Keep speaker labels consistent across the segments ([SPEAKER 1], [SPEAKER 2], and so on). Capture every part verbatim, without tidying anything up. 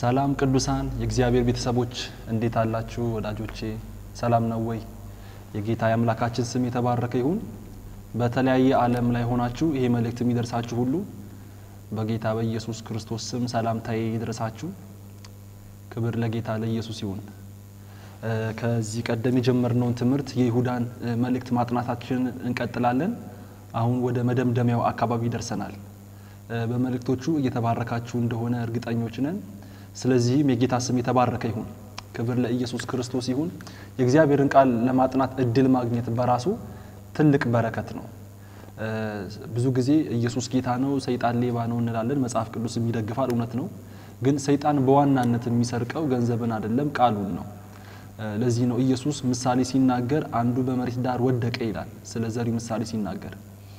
[SPEAKER 1] ሰላም ቅዱሳን የእግዚአብሔር ቤተሰቦች እንዴት አላችሁ ወዳጆቼ ሰላም ነው ወይ የጌታ ያምላካችን ስም የተባረከ ይሁን በተለያየ ዓለም ላይ ሆናችሁ ይሄ መልእክት የሚደርሳችሁ ሁሉ በጌታ በኢየሱስ ክርስቶስ ስም ሰላምታዬ ይድረሳችሁ ክብር ለጌታ ለኢየሱስ ይሁን ከዚህ ቀደም የጀመርነው ትምህርት የይሁዳን መልእክት ማጥናታችን እንቀጥላለን አሁን ወደ መደምደሚያው አካባቢ ደርሰናል በመልእክቶቹ እየተባረካችሁ እንደሆነ እርግጠኞች ነን ስለዚህ የጌታ ስም የተባረከ ይሁን ክብር ለኢየሱስ ክርስቶስ ይሁን የእግዚአብሔርን ቃል ለማጥናት እድል ማግኘት በራሱ ትልቅ በረከት ነው ብዙ ጊዜ ኢየሱስ ጌታ ነው ሰይጣን ሌባ ነው እንላለን መጽሐፍ ቅዱስ የሚደግፋል እውነት ነው ግን ሰይጣን በዋናነት የሚሰርቀው ገንዘብን አይደለም ቃሉን ነው ለዚህ ነው ኢየሱስ ምሳሌ ሲናገር አንዱ በመሬት ዳር ወደቀ ይላል ስለ ዘሪ ምሳሌ ሲናገር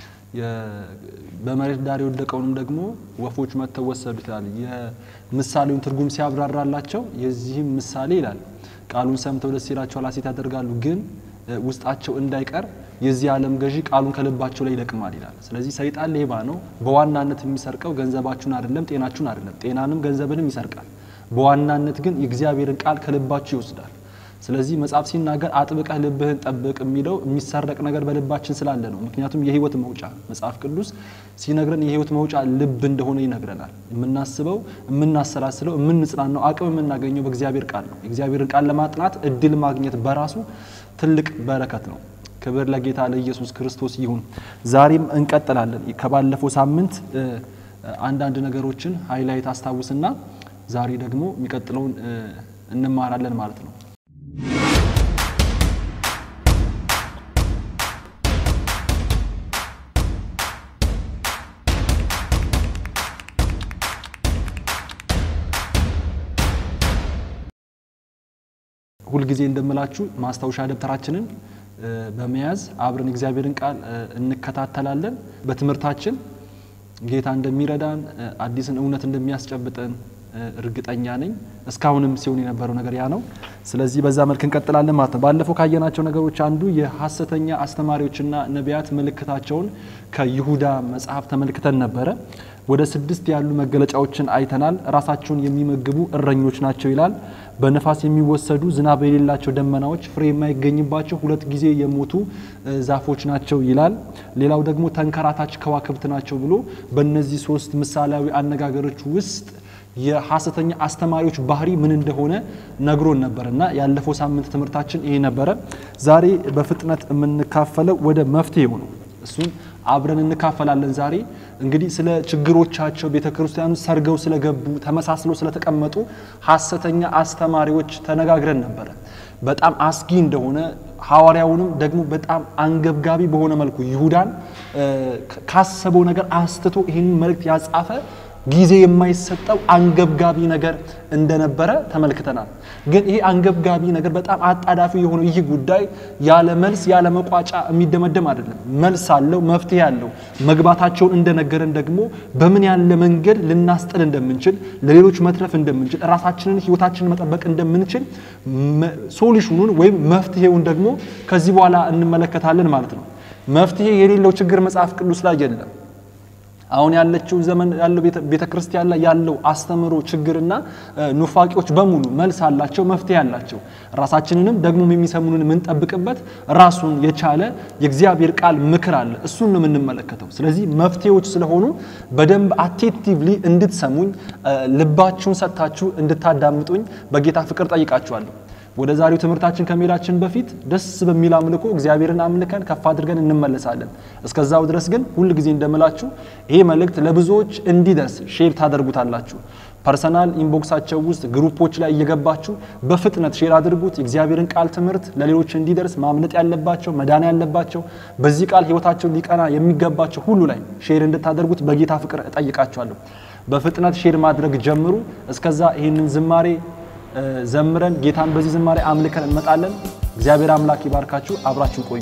[SPEAKER 1] በመሬት ዳር ወደቀውንም ደግሞ ወፎች መተው ወሰዱት ይላል የምሳሌውን ትርጉም ሲያብራራላቸው የዚህም ምሳሌ ይላል ቃሉን ሰምተው ደስ ይላቸዋል ሐሴት ያደርጋሉ ግን ውስጣቸው እንዳይቀር የዚህ ዓለም ገዢ ቃሉን ከልባቸው ላይ ይለቅማል ይላል ስለዚህ ሰይጣን ሌባ ነው በዋናነት የሚሰርቀው ገንዘባችሁን አይደለም ጤናችሁን አይደለም ጤናንም ገንዘብንም ይሰርቃል በዋናነት ግን የእግዚአብሔርን ቃል ከልባችሁ ይወስዳል ስለዚህ መጽሐፍ ሲናገር አጥብቀህ ልብህን ጠብቅ የሚለው የሚሰረቅ ነገር በልባችን ስላለ ነው ምክንያቱም የህይወት መውጫ መጽሐፍ ቅዱስ ሲነግረን የህይወት መውጫ ልብ እንደሆነ ይነግረናል የምናስበው የምናሰላስለው የምንጽናናው አቅም የምናገኘው በእግዚአብሔር ቃል ነው የእግዚአብሔርን ቃል ለማጥናት እድል ማግኘት በራሱ ትልቅ በረከት ነው ክብር ለጌታ ለኢየሱስ ክርስቶስ ይሁን ዛሬም እንቀጥላለን ከባለፈው ሳምንት አንድ አንድ ነገሮችን ሃይላይት አስተዋውስና ዛሬ ደግሞ የሚቀጥለውን እንማራለን ማለት ነው ሁሉ ጊዜ እንደምላችሁ ማስታወሻ ደብተራችንን በመያዝ አብረን እግዚአብሔርን ቃል እንከታተላለን በትምህርታችን ጌታ እንደሚረዳን አዲስን እውነት እንደሚያስጨብጠን እርግጠኛ ነኝ እስካሁንም ሲሆን የነበረው ነገር ያ ነው ስለዚህ በዛ መልኩ እንቀጥላለን ማለት ነው ባለፈው ካየናቸው ነገሮች አንዱ የሐሰተኛ አስተማሪዎችና ነቢያት መልእክታቸውን ከይሁዳ መጽሐፍ ተመልክተን ነበር ወደ ስድስት ያሉ መገለጫዎችን አይተናል ራሳቸውን የሚመግቡ እረኞች ናቸው ይላል በነፋስ የሚወሰዱ ዝናብ የሌላቸው ደመናዎች ፍሬ የማይገኝባቸው ሁለት ጊዜ የሞቱ ዛፎች ናቸው ይላል ሌላው ደግሞ ተንከራታች ከዋክብት ናቸው ብሎ በእነዚህ ሶስት ምሳሌያዊ አነጋገሮች ውስጥ የሐሰተኛ አስተማሪዎች ባህሪ ምን እንደሆነ ነግሮን ነበርና ያለፈው ሳምንት ትምህርታችን ይሄ ነበር ዛሬ በፍጥነት የምንካፈለው ወደ መፍትሔው ነው እሱን አብረን እንካፈላለን ዛሬ እንግዲህ ስለ ችግሮቻቸው ቤተ-ክርስቲያኑ ሰርገው ስለገቡ ተመሳስለው ስለተቀመጡ ሐሰተኛ አስተማሪዎች ተነጋግረን ነበር በጣም አስጊ እንደሆነ ሐዋርያውንም ደግሞ በጣም አንገብጋቢ በሆነ መልኩ ይሁዳን ካሰበው ነገር አስተቶ ይሄን መልእክት ያጻፈ ጊዜ የማይሰጠው አንገብጋቢ ነገር እንደነበረ ተመልክተናል ግን ይሄ አንገብጋቢ ነገር በጣም አጣዳፊ የሆነ ይህ ጉዳይ ያለ መልስ ያለ መቋጫ የሚደመደም አይደለም መልስ አለው መፍትሄ አለው መግባታቸውን እንደነገረን ደግሞ በምን ያለ መንገድ ልናስጥል እንደምንችል ለሌሎች መትረፍ እንደምንችል ራሳችንን ህይወታችንን መጠበቅ እንደምንችል ሶሉሽኑን ወይም መፍትሄውን ደግሞ ከዚህ በኋላ እንመለከታለን ማለት ነው መፍትሄ የሌለው ችግር መጽሐፍ ቅዱስ ላይ የለም አሁን ያለችው ዘመን ያለው ቤተ-ክርስቲያን ላይ ያለው አስተምሮ ችግርና ኑፋቂዎች በሙሉ መልስ አላቸው መፍትሄ አላቸው ራሳችንንም ደግሞ የሚሰሙንን ምን ጠብቅበት ራሱን የቻለ የእግዚአብሔር ቃል ምክር አለ እሱን ነው የምንመለከተው ስለዚህ መፍትሄዎች ስለሆኑ በደንብ አቴንቲቭሊ እንድትሰሙኝ ልባችሁን ሰጣችሁ እንድታዳምጡኝ በጌታ ፍቅር ጠይቃችኋለሁ ወደ ዛሬው ትምህርታችን ከመሄዳችን በፊት ደስ በሚል አምልኮ እግዚአብሔርን አምልከን ከፍ አድርገን እንመለሳለን እስከዛው ድረስ ግን ሁሉ ጊዜ እንደምላችሁ ይሄ መልእክት ለብዙዎች እንዲደርስ ሼር ታደርጉታላችሁ ፐርሰናል ኢንቦክሳቸው ውስጥ ግሩፖች ላይ እየገባችሁ በፍጥነት ሼር አድርጉት እግዚአብሔርን ቃል ትምህርት ለሌሎች እንዲደርስ ማምለጥ ያለባቸው መዳን ያለባቸው በዚህ ቃል ህይወታቸው ሊቀና የሚገባቸው ሁሉ ላይ ሼር እንድታደርጉት በጌታ ፍቅር እጠይቃችኋለሁ በፍጥነት ሼር ማድረግ ጀምሩ እስከዛ ይሄንን ዝማሬ ዘምረን ጌታን በዚህ ዝማሬ አምልከን እንመጣለን እግዚአብሔር አምላክ ይባርካችሁ አብራችሁ ቆዩ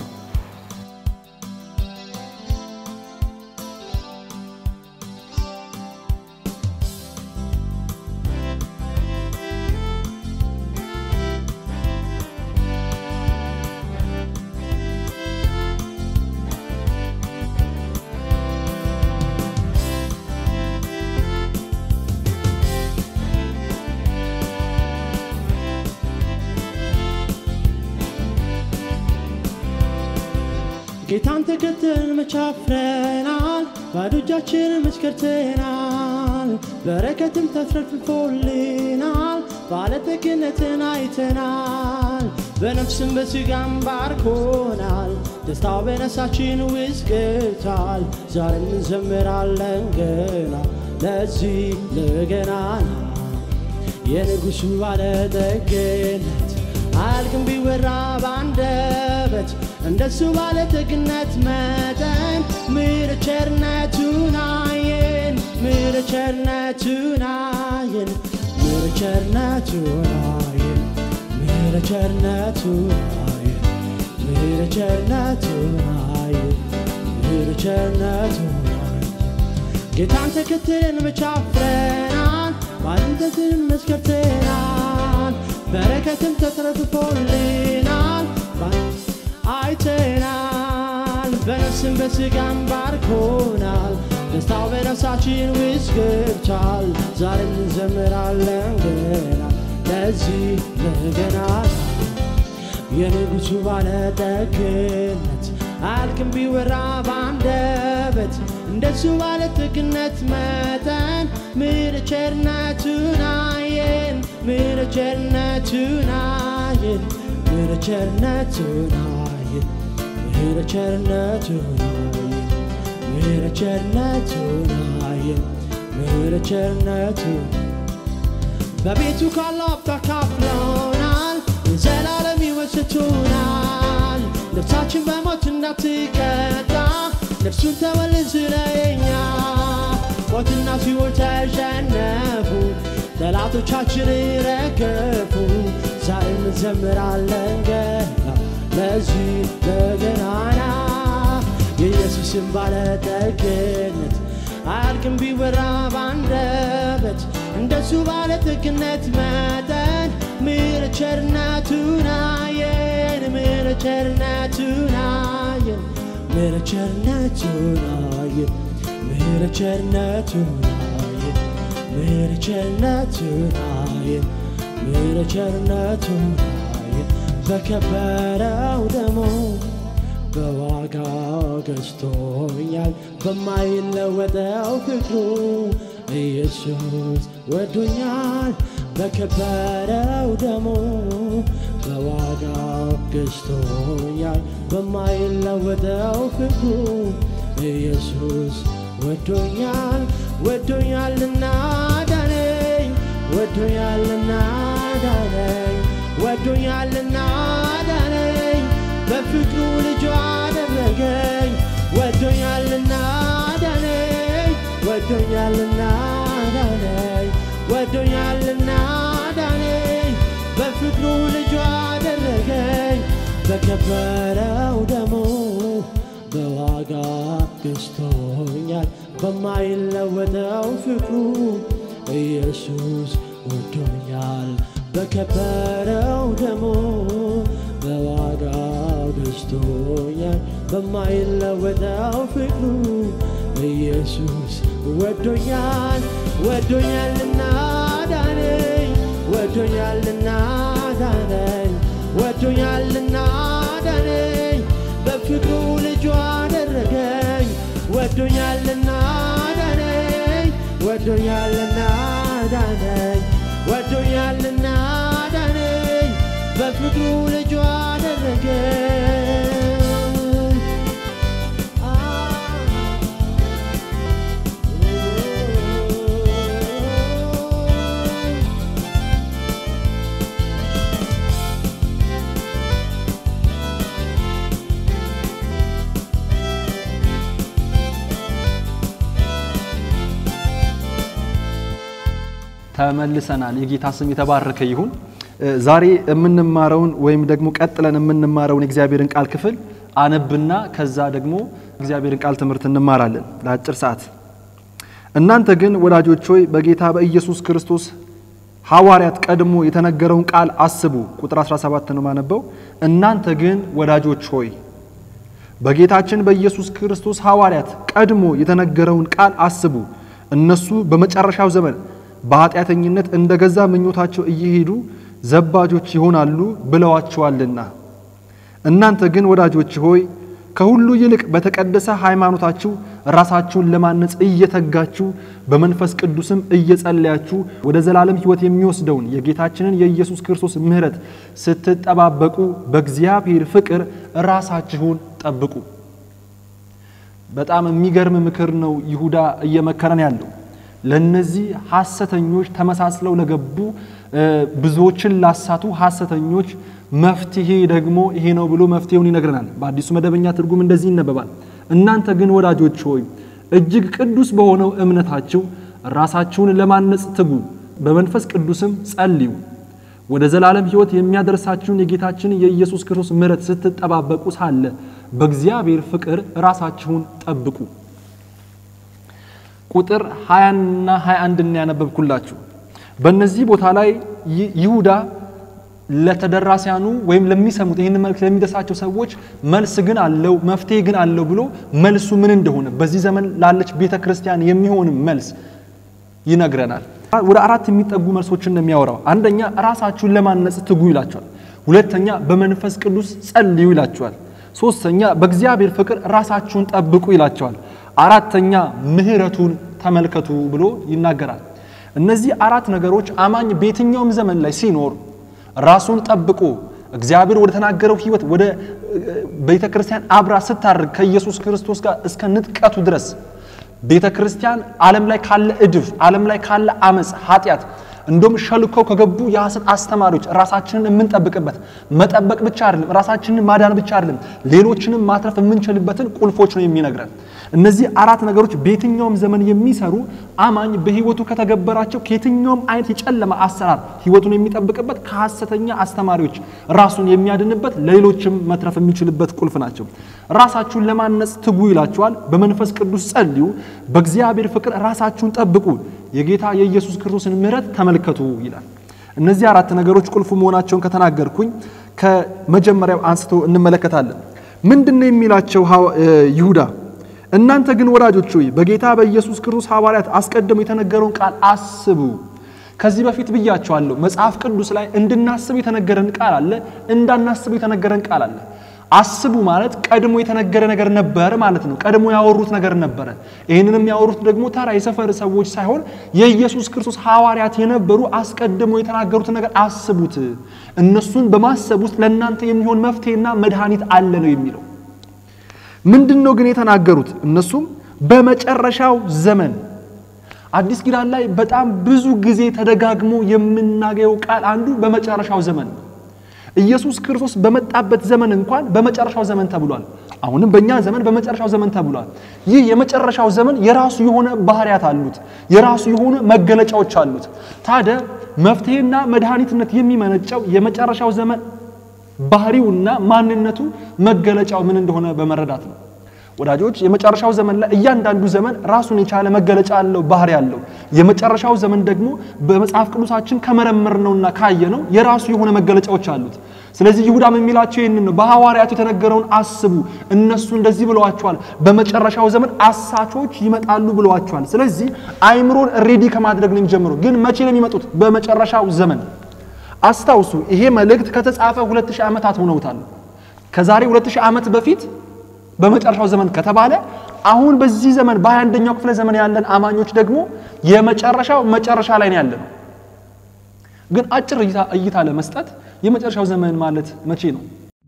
[SPEAKER 2] ጌታን ተከተልን መቻፍረናል ባዶ እጃችንን መስከርተናል በረከትም ተትረፍርፎልናል ባለጠግነትን አይተናል በነፍስም በስጋም ባርኮናል ደስታው በነፍሳችን ውስጥ ገብቷል ዛሬም እንዘምራለን ገና ለዚህ ለገናና የንጉሱ ባለጠግነት አያልቅም ቢወራ ባንደበት እንደሱ ባለጠግነት መጠን ምሕረት ቸርነቱን አየን ምሕረት ቸርነቱን አየን ምሕረት ቸርነቱን አየን ምሕረት ቸርነቱን አየን ምሕረት ቸርነቱን አየን ምሕረት ቸርነቱን አየን ጌታን ተከትለን መቻፍረናል ባንተትን መስከርተናል በረከትም ተትረፍርፎልናል አይተናል በነፍስም በስጋም ባርኮናል ደስታው በነፍሳችን ውስጥ ገብቷል ዛሬም እንዘምራለን ገና ለዚህ ለገናና የንጉሱ ባለጠግነት አያልቅም ቢወራ ባንደበት እንደሱ ባለጠግነት መጠን ምሕረት ቸርነቱን አየን ምሕረት ቸርነቱን አየን ምሕረት ቸርነቱን አየን ምሕረት ቸርነቱን አየን ምሕረት ቸርነቱን አየን ምሕረት ቸርነቱን በቤቱ ካለው ሀብት አካፍሎናል የዘላለም ሕይወት ሰጥቶናል ነፍሳችን በሞት እንዳትቀጣ ነፍሱን ተወልን ስለኛ ሞትና ሲኦል ተሸነፉ ጠላቶቻችን ረገፉ ዛሬም እንዘምራለን ገና ለዚህ ለገናና የኢየሱስን ባለጠግነት አያልቅም ቢወራ ባንደበት እንደሱ ባለጠግነት መጠን ምሕረት ቸርነቱን አየን ምሕረት ቸርነቱን አየን ምሕረት ቸርነቱን አየን ምሕረት ቸርነቱን አየን ምሕረት ቸርነቱን አየን ምሕረት ቸርነቱን አየን በከበረው ደሙ በዋጋ ገዝቶኛል በማይለወጠው ፍቅሩ ኢየሱስ ወዶኛል በከበረው ደሙ በዋጋ ገዝቶኛል በማይለወጠው ፍቅሩ ኢየሱስ ወዶኛል ወዶኛልና ዳነኝ ወዶኛልና ዳነኝ ወዶኛልና ዳነኝ በፍቅሩ ልጁ አደረገኝ ወዶኛልና ዳነኝ ወዶኛልና ዳነኝ ወዶኛልና ዳነኝ በፍቅሩ ልጁ አደረገኝ በከበረው ደሙ በዋጋ ገዝቶኛል በማይለወጠው ፍቅሩ ኢየሱስ ወዶኛል በከበረው ደሙ በዋጋ ገዝቶኛል በማይለወጠው ፍቅሩ ኢየሱስ ወዶኛል ወዶኛልና ዳነኝ ወዶኛልና ዳነኝ ወዶኛልና ዳነኝ በፍቅሩ ልጁ አደረገኝ ወዶኛልና ዳነኝ ወዶኛልና ዳነኝ ወዶኛልና ዳነኝ በፍቅሩ ልጁ አደረገኝ
[SPEAKER 1] ተመልሰናል የጌታ ስም የተባረከ ይሁን ዛሬ የምንማረውን ወይም ደግሞ ቀጥለን የምንማረውን እግዚአብሔርን ቃል ክፍል አነብና ከዛ ደግሞ እግዚአብሔርን ቃል ትምህርት እንማራለን ለአጭር ሰዓት እናንተ ግን ወዳጆች ሆይ በጌታ በኢየሱስ ክርስቶስ ሐዋርያት ቀድሞ የተነገረውን ቃል አስቡ ቁጥር አስራ ሰባት ነው ማነበው እናንተ ግን ወዳጆች ሆይ በጌታችን በኢየሱስ ክርስቶስ ሐዋርያት ቀድሞ የተነገረውን ቃል አስቡ እነሱ በመጨረሻው ዘመን በኃጢአተኝነት እንደገዛ ምኞታቸው እየሄዱ ዘባጆች ይሆናሉ ብለዋቸዋልና እናንተ ግን ወዳጆች ሆይ ከሁሉ ይልቅ በተቀደሰ ሃይማኖታችሁ ራሳችሁን ለማነጽ እየተጋችሁ በመንፈስ ቅዱስም እየጸለያችሁ ወደ ዘላለም ሕይወት የሚወስደውን የጌታችንን የኢየሱስ ክርስቶስ ምሕረት ስትጠባበቁ በእግዚአብሔር ፍቅር ራሳችሁን ጠብቁ። በጣም የሚገርም ምክር ነው ይሁዳ እየመከረን ያለው። ለነዚህ ሐሰተኞች ተመሳስለው ለገቡ ብዙዎችን ላሳቱ ሐሰተኞች መፍትሔ ደግሞ ይሄ ነው ብሎ መፍትሔውን ይነግረናል። በአዲሱ መደበኛ ትርጉም እንደዚህ ይነበባል። እናንተ ግን ወዳጆች ሆይ እጅግ ቅዱስ በሆነው እምነታችሁ ራሳችሁን ለማነጽ ትጉ፣ በመንፈስ ቅዱስም ጸልዩ። ወደ ዘላለም ሕይወት የሚያደርሳችሁን የጌታችን የኢየሱስ ክርስቶስ ምሕረት ስትጠባበቁ ሳለ በእግዚአብሔር ፍቅር ራሳችሁን ጠብቁ። ቁጥር ሃያ እና ሃያ አንድ እና ያነበብኩላችሁ በእነዚህ ቦታ ላይ ይሁዳ ለተደራሲያኑ ወይም ለሚሰሙት ይሄን መልእክት ለሚደርሳቸው ሰዎች መልስ ግን አለው መፍትሔ ግን አለው ብሎ መልሱ ምን እንደሆነ በዚህ ዘመን ላለች ቤተ-ክርስቲያን የሚሆን መልስ ይነግረናል። ወደ አራት የሚጠጉ መልሶችን ነው የሚያወራው። አንደኛ ራሳችሁን ለማነጽ ትጉ ይላችኋል። ሁለተኛ በመንፈስ ቅዱስ ጸልዩ ይላችኋል። ሶስተኛ በእግዚአብሔር ፍቅር ራሳችሁን ጠብቁ ይላችኋል። አራተኛ ምሕረቱን ተመልከቱ ብሎ ይናገራል። እነዚህ አራት ነገሮች አማኝ በየትኛውም ዘመን ላይ ሲኖር ራሱን ጠብቆ እግዚአብሔር ወደ ተናገረው ሕይወት ወደ ቤተ-ክርስቲያን አብራ ስታርግ ከኢየሱስ ክርስቶስ ጋር እስከ ንጥቀቱ ድረስ ቤተ-ክርስቲያን ዓለም ላይ ካለ እድፍ ዓለም ላይ ካለ አመጽ ኃጢያት እንደም ሸልኮ ከገቡ የሐሰት አስተማሪዎች ራሳችንን የምንጠብቅበት መጠበቅ ብቻ አይደለም ራሳችንን ማዳን ብቻ አይደለም ሌሎችንም ማትረፍ የምንችልበትን ቁልፎች ነው የሚነግረን። እነዚህ አራት ነገሮች በየትኛውም ዘመን የሚሰሩ አማኝ በህይወቱ ከተገበራቸው ከየትኛውም አይነት የጨለማ አሰራር ህይወቱን የሚጠብቅበት ከሐሰተኛ አስተማሪዎች ራሱን የሚያድንበት ለሌሎችም መትረፍ የሚችልበት ቁልፍ ናቸው። ራሳችሁን ለማነጽ ትጉ ይላችኋል። በመንፈስ ቅዱስ ጸልዩ፣ በእግዚአብሔር ፍቅር ራሳችሁን ጠብቁ፣ የጌታ የኢየሱስ ክርስቶስን ምሕረት ተመልከቱ ይላል። እነዚህ አራት ነገሮች ቁልፍ መሆናቸውን ከተናገርኩኝ ከመጀመሪያው አንስቶ እንመለከታለን። ምንድነው የሚላቸው ይሁዳ? እናንተ ግን ወዳጆች ሆይ በጌታ በኢየሱስ ክርስቶስ ሐዋርያት አስቀድሞ የተነገረውን ቃል አስቡ። ከዚህ በፊት ብያቸዋለሁ መጽሐፍ ቅዱስ ላይ እንድናስብ የተነገረን ቃል አለ፣ እንዳናስብ የተነገረን ቃል አለ። አስቡ ማለት ቀድሞ የተነገረ ነገር ነበር ማለት ነው። ቀድሞ ያወሩት ነገር ነበር። ይሄንንም ያወሩት ደግሞ ተራ የሰፈር ሰዎች ሳይሆን የኢየሱስ ክርስቶስ ሐዋርያት የነበሩ አስቀድሞ የተናገሩት ነገር አስቡት። እነሱን በማሰብ ውስጥ ለእናንተ የሚሆን መፍትሔና መድኃኒት አለ ነው የሚለው። ምንድነው ግን የተናገሩት? እነሱም በመጨረሻው ዘመን አዲስ ኪዳን ላይ በጣም ብዙ ጊዜ ተደጋግሞ የምናገኘው ቃል አንዱ በመጨረሻው ዘመን ኢየሱስ ክርስቶስ በመጣበት ዘመን እንኳን በመጨረሻው ዘመን ተብሏል። አሁንም በእኛ ዘመን በመጨረሻው ዘመን ተብሏል። ይህ የመጨረሻው ዘመን የራሱ የሆነ ባህሪያት አሉት፣ የራሱ የሆነ መገለጫዎች አሉት። ታዲያ መፍትሔና መድኃኒትነት የሚመነጨው የመጨረሻው ዘመን ባህሪውና ማንነቱ መገለጫው ምን እንደሆነ በመረዳት ነው። ወዳጆች የመጨረሻው ዘመን ላይ እያንዳንዱ ዘመን ራሱን የቻለ መገለጫ አለው፣ ባህሪ አለው። የመጨረሻው ዘመን ደግሞ በመጽሐፍ ቅዱሳችን ከመረመርነውና ካየነው የራሱ የሆነ መገለጫዎች አሉት። ስለዚህ ይሁዳም የሚላቸው ይሄንን ነው። በሐዋርያቱ የተነገረውን አስቡ፣ እነሱ እንደዚህ ብለዋቸዋል፣ በመጨረሻው ዘመን አሳቾች ይመጣሉ ብለዋቸዋል። ስለዚህ አይምሮን ሬዲ ከማድረግ ነው የሚጀምረው። ግን መቼ ነው የሚመጡት? በመጨረሻው ዘመን። አስታውሱ ይሄ መልእክት ከተጻፈ ሁለት ሺህ ዓመታት ሆነውታል። ከዛሬ ሁለት ሺህ ዓመት በፊት በመጨረሻው ዘመን ከተባለ አሁን በዚህ ዘመን በሃያ አንደኛው ክፍለ ዘመን ያለን አማኞች ደግሞ የመጨረሻው መጨረሻ ላይ ነው ያለነው። ግን አጭር እይታ ለመስጠት የመጨረሻው ዘመን ማለት መቼ ነው?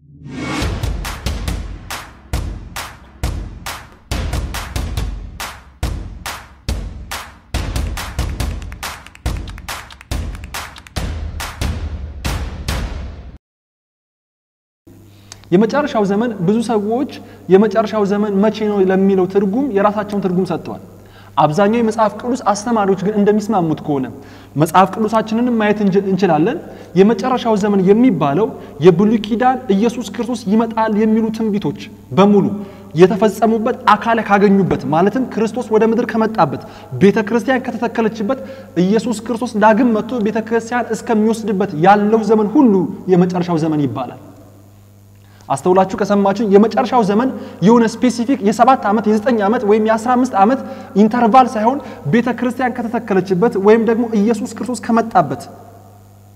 [SPEAKER 1] የመጨረሻው ዘመን ብዙ ሰዎች የመጨረሻው ዘመን መቼ ነው ለሚለው ትርጉም የራሳቸውን ትርጉም ሰጥተዋል። አብዛኛው የመጽሐፍ ቅዱስ አስተማሪዎች ግን እንደሚስማሙት ከሆነ መጽሐፍ ቅዱሳችንን ማየት እንችላለን። የመጨረሻው ዘመን የሚባለው የብሉይ ኪዳን ኢየሱስ ክርስቶስ ይመጣል የሚሉ ትንቢቶች በሙሉ የተፈጸሙበት አካለ ካገኙበት ማለትም ክርስቶስ ወደ ምድር ከመጣበት ቤተ-ክርስቲያን ከተተከለችበት ኢየሱስ ክርስቶስ ዳግም መጥቶ ቤተ-ክርስቲያን እስከሚወስድበት ያለው ዘመን ሁሉ የመጨረሻው ዘመን ይባላል። አስተውላችሁ ከሰማችሁ የመጨረሻው ዘመን የሆነ ስፔሲፊክ የሰባት ዓመት የዘጠኝ ዓመት ወይም የአስራ አምስት ዓመት ኢንተርቫል ሳይሆን ቤተ-ክርስቲያን ከተተከለችበት ወይም ደግሞ ኢየሱስ ክርስቶስ ከመጣበት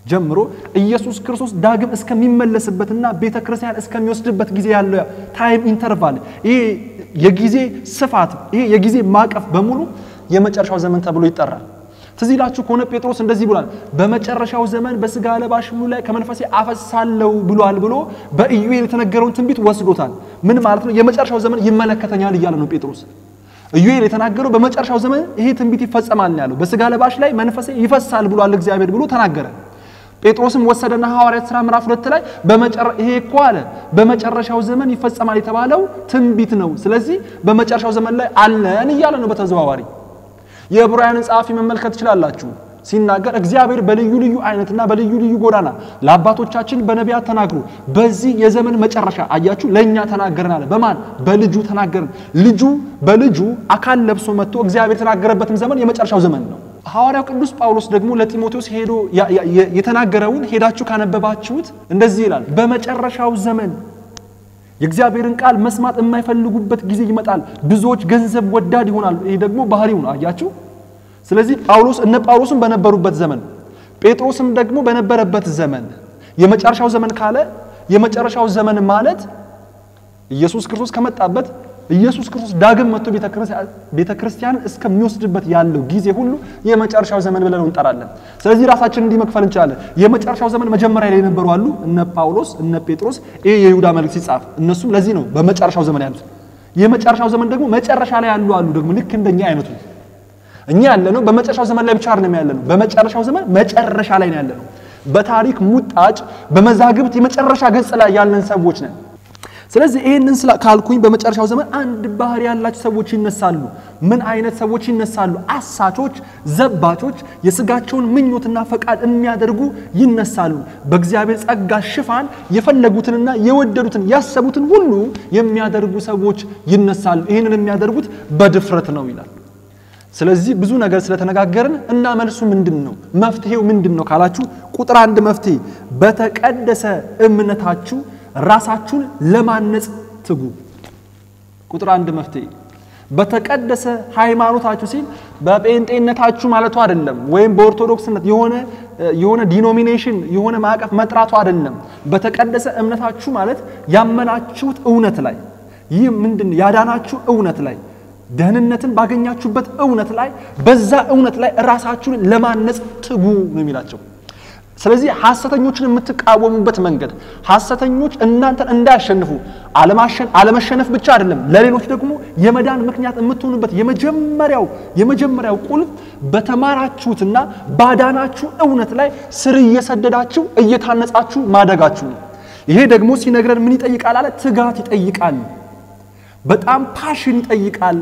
[SPEAKER 1] ጀምሮ ኢየሱስ ክርስቶስ ዳግም እስከሚመለስበትና ቤተ-ክርስቲያን እስከሚወስድበት ጊዜ ያለው ታይም ኢንተርቫል ይሄ የጊዜ ስፋት ይሄ የጊዜ ማቀፍ በሙሉ የመጨረሻው ዘመን ተብሎ ይጠራል። ትዚላችሁ ከሆነ ጴጥሮስ እንደዚህ ብሏል በመጨረሻው ዘመን በስጋ ለባሽ ሁሉ ላይ ከመንፈሴ አፈሳለሁ ብሏል ብሎ በኢዩኤል የተነገረውን ትንቢት ወስዶታል። ምን ማለት ነው? የመጨረሻው ዘመን ይመለከተኛል ይያለ ነው ጴጥሮስ። ኢዩኤል የተናገረው በመጨረሻው ዘመን ይሄ ትንቢት ይፈጸማል ያለው በስጋ ለባሽ ላይ መንፈሴ ይፈሳል ብሏል እግዚአብሔር ብሎ ተናገረ። ጴጥሮስም ወሰደና ሐዋርያት ሥራ ምዕራፍ ሁለት ላይ በመጨረ ይሄ እኮ አለ በመጨረሻው ዘመን ይፈጸማል የተባለው ትንቢት ነው። ስለዚህ በመጨረሻው ዘመን ላይ አለን ይያለ ነው በተዘዋዋሪ። የዕብራውያን ጻፊ መመልከት ይችላልላችሁ ሲናገር እግዚአብሔር በልዩ ልዩ አይነትና በልዩ ልዩ ጎዳና ለአባቶቻችን በነቢያት ተናግሮ በዚህ የዘመን መጨረሻ አያችሁ ለኛ ተናገረናል። በማን በልጁ ተናገረን። ልጁ በልጁ አካል ለብሶ መጥቶ እግዚአብሔር ተናገረበትም ዘመን የመጨረሻው ዘመን ነው። ሐዋርያው ቅዱስ ጳውሎስ ደግሞ ለጢሞቴዎስ ሄዶ የተናገረውን ሄዳችሁ ካነበባችሁት እንደዚህ ይላል በመጨረሻው ዘመን የእግዚአብሔርን ቃል መስማት የማይፈልጉበት ጊዜ ይመጣል ብዙዎች ገንዘብ ወዳድ ይሆናሉ። ይሄ ደግሞ ባህሪው ነው አያችሁ። ስለዚህ ጳውሎስ እነ ጳውሎስም በነበሩበት ዘመን ጴጥሮስም ደግሞ በነበረበት ዘመን የመጨረሻው ዘመን ካለ የመጨረሻው ዘመን ማለት ኢየሱስ ክርስቶስ ከመጣበት ኢየሱስ ክርስቶስ ዳግም መጥቶ ቤተ-ክርስቲያን እስከሚወስድበት ያለው ጊዜ ሁሉ የመጨረሻው ዘመን ብለን እንጠራለን። ስለዚህ ራሳችንን እንዲመክፈል እንችላለን። የመጨረሻው ዘመን መጀመሪያ ላይ የነበሩ አሉ እነ ጳውሎስ እነ ጴጥሮስ ይሄ የይሁዳ መልእክት ሲጻፍ እነሱም ለዚህ ነው በመጨረሻው ዘመን ያሉት። የመጨረሻው ዘመን ደግሞ መጨረሻ ላይ ያሉ አሉ ደግሞ ልክ እንደኛ አይነቱ። እኛ ያለነው በመጨረሻው ዘመን ላይ ብቻ አይደለም ያለነው በመጨረሻው ዘመን መጨረሻ ላይ ነው ያለነው። በታሪክ ሙጣጭ በመዛግብት የመጨረሻ ገጽ ላይ ያለን ሰዎች ነን። ስለዚህ ይሄንን ካልኩኝ በመጨረሻው ዘመን አንድ ባህሪ ያላቸው ሰዎች ይነሳሉ። ምን አይነት ሰዎች ይነሳሉ? አሳቾች፣ ዘባቾች፣ የስጋቸውን ምኞትና ፈቃድ የሚያደርጉ ይነሳሉ። በእግዚአብሔር ጸጋ ሽፋን የፈለጉትንና የወደዱትን ያሰቡትን ሁሉ የሚያደርጉ ሰዎች ይነሳሉ። ይሄንን የሚያደርጉት በድፍረት ነው ይላል። ስለዚህ ብዙ ነገር ስለተነጋገርን እና መልሱ ምንድነው? መፍትሄው ምንድነው ካላችሁ ቁጥር አንድ መፍትሄ በተቀደሰ እምነታችሁ ራሳችሁን ለማነጽ ትጉ። ቁጥር አንድ መፍትሄ በተቀደሰ ሃይማኖታችሁ ሲል በጴንጤነታችሁ ማለቱ አይደለም ወይም በኦርቶዶክስነት የሆነ የሆነ ዲኖሚኔሽን የሆነ ማዕቀፍ መጥራቱ አይደለም። በተቀደሰ እምነታችሁ ማለት ያመናችሁት እውነት ላይ ይህ ምንድነው ያዳናችሁ እውነት ላይ ደህንነትን ባገኛችሁበት እውነት ላይ በዛ እውነት ላይ ራሳችሁን ለማነጽ ትጉ ነው የሚላቸው። ስለዚህ ሐሰተኞችን የምትቃወሙበት መንገድ ሐሰተኞች እናንተን እንዳያሸንፉ አለማሸን አለመሸነፍ ብቻ አይደለም ለሌሎች ደግሞ የመዳን ምክንያት የምትሆኑበት የመጀመሪያው የመጀመሪያው ቁልፍ በተማራችሁትና ባዳናችሁ እውነት ላይ ስር እየሰደዳችሁ እየታነጻችሁ ማደጋችሁ ነው። ይሄ ደግሞ ሲነግረን ምን ይጠይቃል አለ? ትጋት ይጠይቃል። በጣም ፓሽን ይጠይቃል።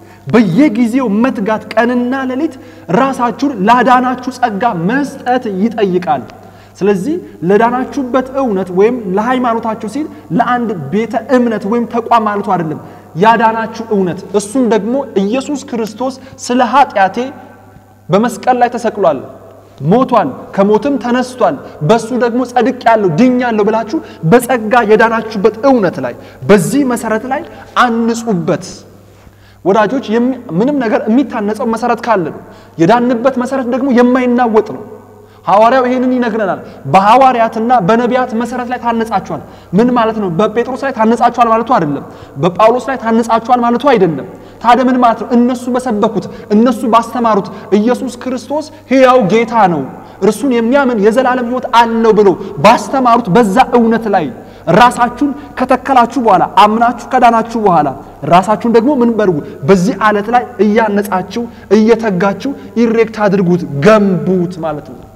[SPEAKER 1] በየጊዜው መትጋት ቀንና ሌሊት ራሳችሁን ላዳናችሁ ጸጋ መስጠት ይጠይቃል። ስለዚህ ለዳናችሁበት እውነት ወይም ለሃይማኖታችሁ ሲል ለአንድ ቤተ እምነት ወይም ተቋም ማለቱ አይደለም ያዳናችሁ እውነት እሱም ደግሞ ኢየሱስ ክርስቶስ ስለ ኃጢያቴ በመስቀል ላይ ተሰቅሏል ሞቷል ከሞትም ተነስቷል በሱ ደግሞ ጸድቅ ያለው ድኛለሁ ብላችሁ በጸጋ የዳናችሁበት እውነት ላይ በዚህ መሰረት ላይ አንጹበት። ወዳጆች ምንም ነገር የሚታነጸው መሰረት ካለ ነው። የዳንበት መሰረት ደግሞ የማይናወጥ ነው። ሐዋርያው ይሄንን ይነግረናል። በሐዋርያትና በነቢያት መሰረት ላይ ታነጻችኋል። ምን ማለት ነው? በጴጥሮስ ላይ ታነጻችኋል ማለቱ አይደለም። በጳውሎስ ላይ ታነጻችኋል ማለቱ አይደለም። ታዲያ ምን ማለት ነው? እነሱ በሰበኩት እነሱ ባስተማሩት ኢየሱስ ክርስቶስ ሕያው ጌታ ነው እርሱን የሚያምን የዘላለም ሕይወት አለው ብሎ ባስተማሩት በዛ እውነት ላይ ራሳችሁን ከተከላችሁ በኋላ አምናችሁ ከዳናችሁ በኋላ ራሳችሁን ደግሞ ምን በርጉ በዚህ አለት ላይ እያነጻችሁ እየተጋችሁ ኢሬክት አድርጉት ገንቡት ማለት ነው።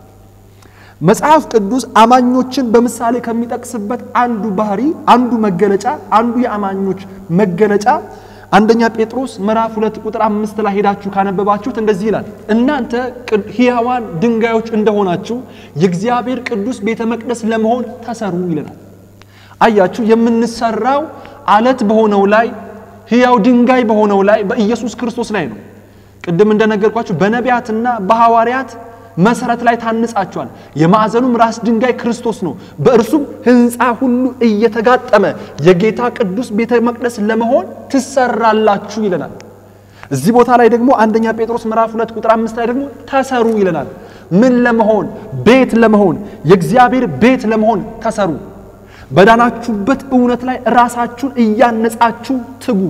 [SPEAKER 1] መጽሐፍ ቅዱስ አማኞችን በምሳሌ ከሚጠቅስበት አንዱ ባህሪ አንዱ መገለጫ አንዱ የአማኞች መገለጫ አንደኛ ጴጥሮስ ምዕራፍ ሁለት ቁጥር አምስት ላይ ሄዳችሁ ካነበባችሁት እንደዚህ ይላል እናንተ ሕያዋን ድንጋዮች እንደሆናችሁ የእግዚአብሔር ቅዱስ ቤተ መቅደስ ለመሆን ተሰሩ ይላል። አያችሁ የምንሰራው አለት በሆነው ላይ ሕያው ድንጋይ በሆነው ላይ በኢየሱስ ክርስቶስ ላይ ነው። ቅድም እንደነገርኳችሁ በነቢያትና በሐዋርያት መሰረት ላይ ታንጻችኋል። የማዕዘኑም ራስ ድንጋይ ክርስቶስ ነው በእርሱም ሕንጻ ሁሉ እየተጋጠመ የጌታ ቅዱስ ቤተ መቅደስ ለመሆን ትሰራላችሁ ይለናል። እዚህ ቦታ ላይ ደግሞ አንደኛ ጴጥሮስ ምዕራፍ ሁለት ቁጥር አምስት ላይ ደግሞ ተሰሩ ይለናል። ምን ለመሆን ቤት ለመሆን የእግዚአብሔር ቤት ለመሆን ተሰሩ በዳናችሁበት እውነት ላይ ራሳችሁን እያነጻችሁ ትጉ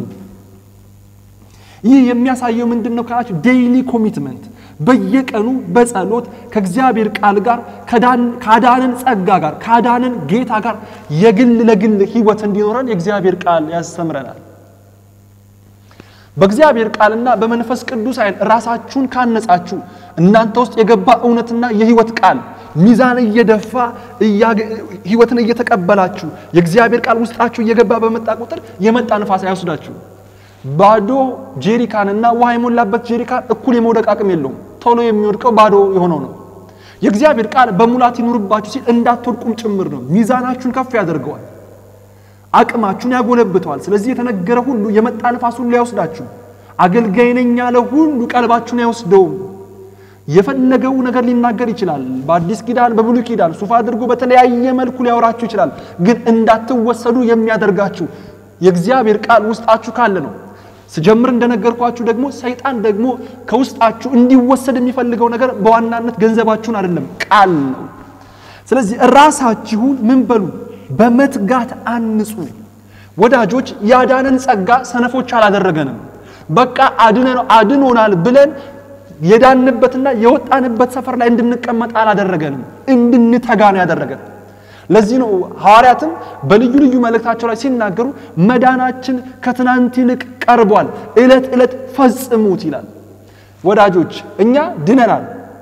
[SPEAKER 1] ይህ የሚያሳየው ምንድነው ካላችሁ ዴይሊ ኮሚትመንት በየቀኑ በጸሎት ከእግዚአብሔር ቃል ጋር ከዳን ካዳንን ጸጋ ጋር ካዳንን ጌታ ጋር የግል ለግል ህይወት እንዲኖረን የእግዚአብሔር ቃል ያስተምረናል በእግዚአብሔር ቃልና በመንፈስ ቅዱስ አይን ራሳችሁን ካነጻችሁ እናንተ ውስጥ የገባ እውነትና የህይወት ቃል ሚዛን እየደፋ ህይወትን እየተቀበላችሁ የእግዚአብሔር ቃል ውስጣችሁ እየገባ በመጣ ቁጥር የመጣ ንፋስ አይወስዳችሁ ባዶ ጄሪካንና ውሃ የሞላበት ጄሪካን እኩል የመውደቅ አቅም የለውም ቶሎ የሚወድቀው ባዶ የሆነው ነው የእግዚአብሔር ቃል በሙላት ይኑርባችሁ ሲል እንዳትወድቁም ጭምር ነው ሚዛናችሁን ከፍ ያደርገዋል አቅማችሁን ያጎለብተዋል ስለዚህ የተነገረ ሁሉ የመጣ ንፋስ ሁሉ ያወስዳችሁ አገልጋይ ነኝ ያለ ሁሉ ቀልባችሁን ያወስደው የፈለገው ነገር ሊናገር ይችላል በአዲስ ኪዳን በብሉይ ኪዳን ሱፍ አድርጎ በተለያየ መልኩ ሊያወራችሁ ይችላል ግን እንዳትወሰዱ የሚያደርጋችሁ የእግዚአብሔር ቃል ውስጣችሁ ካለ ነው ስጀምር እንደነገርኳችሁ ደግሞ ሰይጣን ደግሞ ከውስጣችሁ እንዲወሰድ የሚፈልገው ነገር በዋናነት ገንዘባችሁን አይደለም ቃል ነው ስለዚህ ራሳችሁን ምን በሉ በመትጋት አንጹ ወዳጆች ያዳነን ጸጋ ሰነፎች አላደረገንም በቃ አድነን አድኖናል ብለን የዳንበትና የወጣንበት ሰፈር ላይ እንድንቀመጥ አላደረገንም እንድንተጋ ነው ያደረገን ለዚህ ነው ሐዋርያትም በልዩ ልዩ መልእክታቸው ላይ ሲናገሩ መዳናችን ከትናንት ይልቅ ቀርቧል እለት እለት ፈጽሙት ይላል ወዳጆች እኛ ድነናል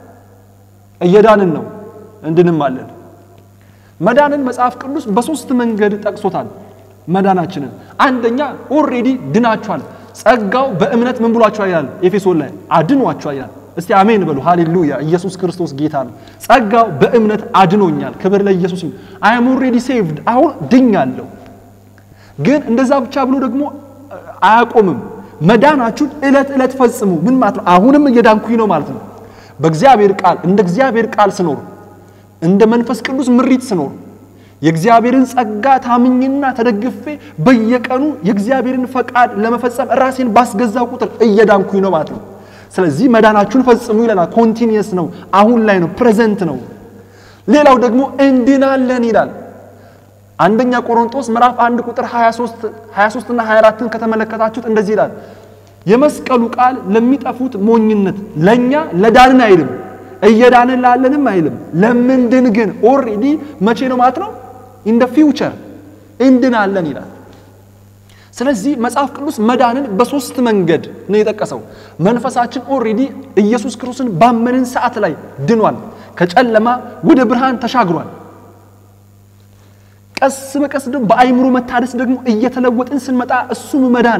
[SPEAKER 1] እየዳንን ነው እንድንማለን መዳንን መጽሐፍ ቅዱስ በሶስት መንገድ ጠቅሶታል መዳናችንን አንደኛ ኦሬዲ ድናችኋል ጸጋው በእምነት ምን ብሏችኋል ይላል ኤፌሶን ላይ አድኗችኋል ይላል እስቲ አሜን በሉ ሃሌሉያ ኢየሱስ ክርስቶስ ጌታ ነው ጸጋው በእምነት አድኖኛል ክብር ለኢየሱስ ይሁን I am already saved አሁን ድኛለሁ ግን እንደዛ ብቻ ብሎ ደግሞ አያቆምም መዳናችሁን እለት እለት ፈጽሙ ምን ማለት ነው አሁንም እየዳንኩኝ ነው ማለት ነው በእግዚአብሔር ቃል እንደ እግዚአብሔር ቃል ስኖር እንደ መንፈስ ቅዱስ ምሪት ስኖር የእግዚአብሔርን ጸጋ ታምኝና ተደግፌ በየቀኑ የእግዚአብሔርን ፈቃድ ለመፈጸም ራሴን ባስገዛው ቁጥር እየዳንኩኝ ነው ማለት ነው ስለዚህ መዳናችሁን ፈጽሙ ይለናል ኮንቲኒየስ ነው አሁን ላይ ነው ፕሬዘንት ነው ሌላው ደግሞ እንድናለን ይላል አንደኛ ቆሮንቶስ ምዕራፍ አንድ ቁጥር ሃያ ሶስት እና ሃያ አራት ከተመለከታችሁት እንደዚህ ይላል የመስቀሉ ቃል ለሚጠፉት ሞኝነት ለኛ ለዳንን አይልም እየዳንን ላለንም አይልም ለምንድን ግን ኦሬዲ መቼ ነው ማለት ነው in the future እንድናለን ይላል ስለዚህ መጽሐፍ ቅዱስ መዳንን በሶስት መንገድ ነው የጠቀሰው መንፈሳችን ኦሬዲ ኢየሱስ ክርስቶስን ባመንን ሰዓት ላይ ድኗል ከጨለማ ወደ ብርሃን ተሻግሯል ቀስ በቀስ ደግሞ በአይምሮ መታደስ ደግሞ እየተለወጥን ስንመጣ እሱም መዳን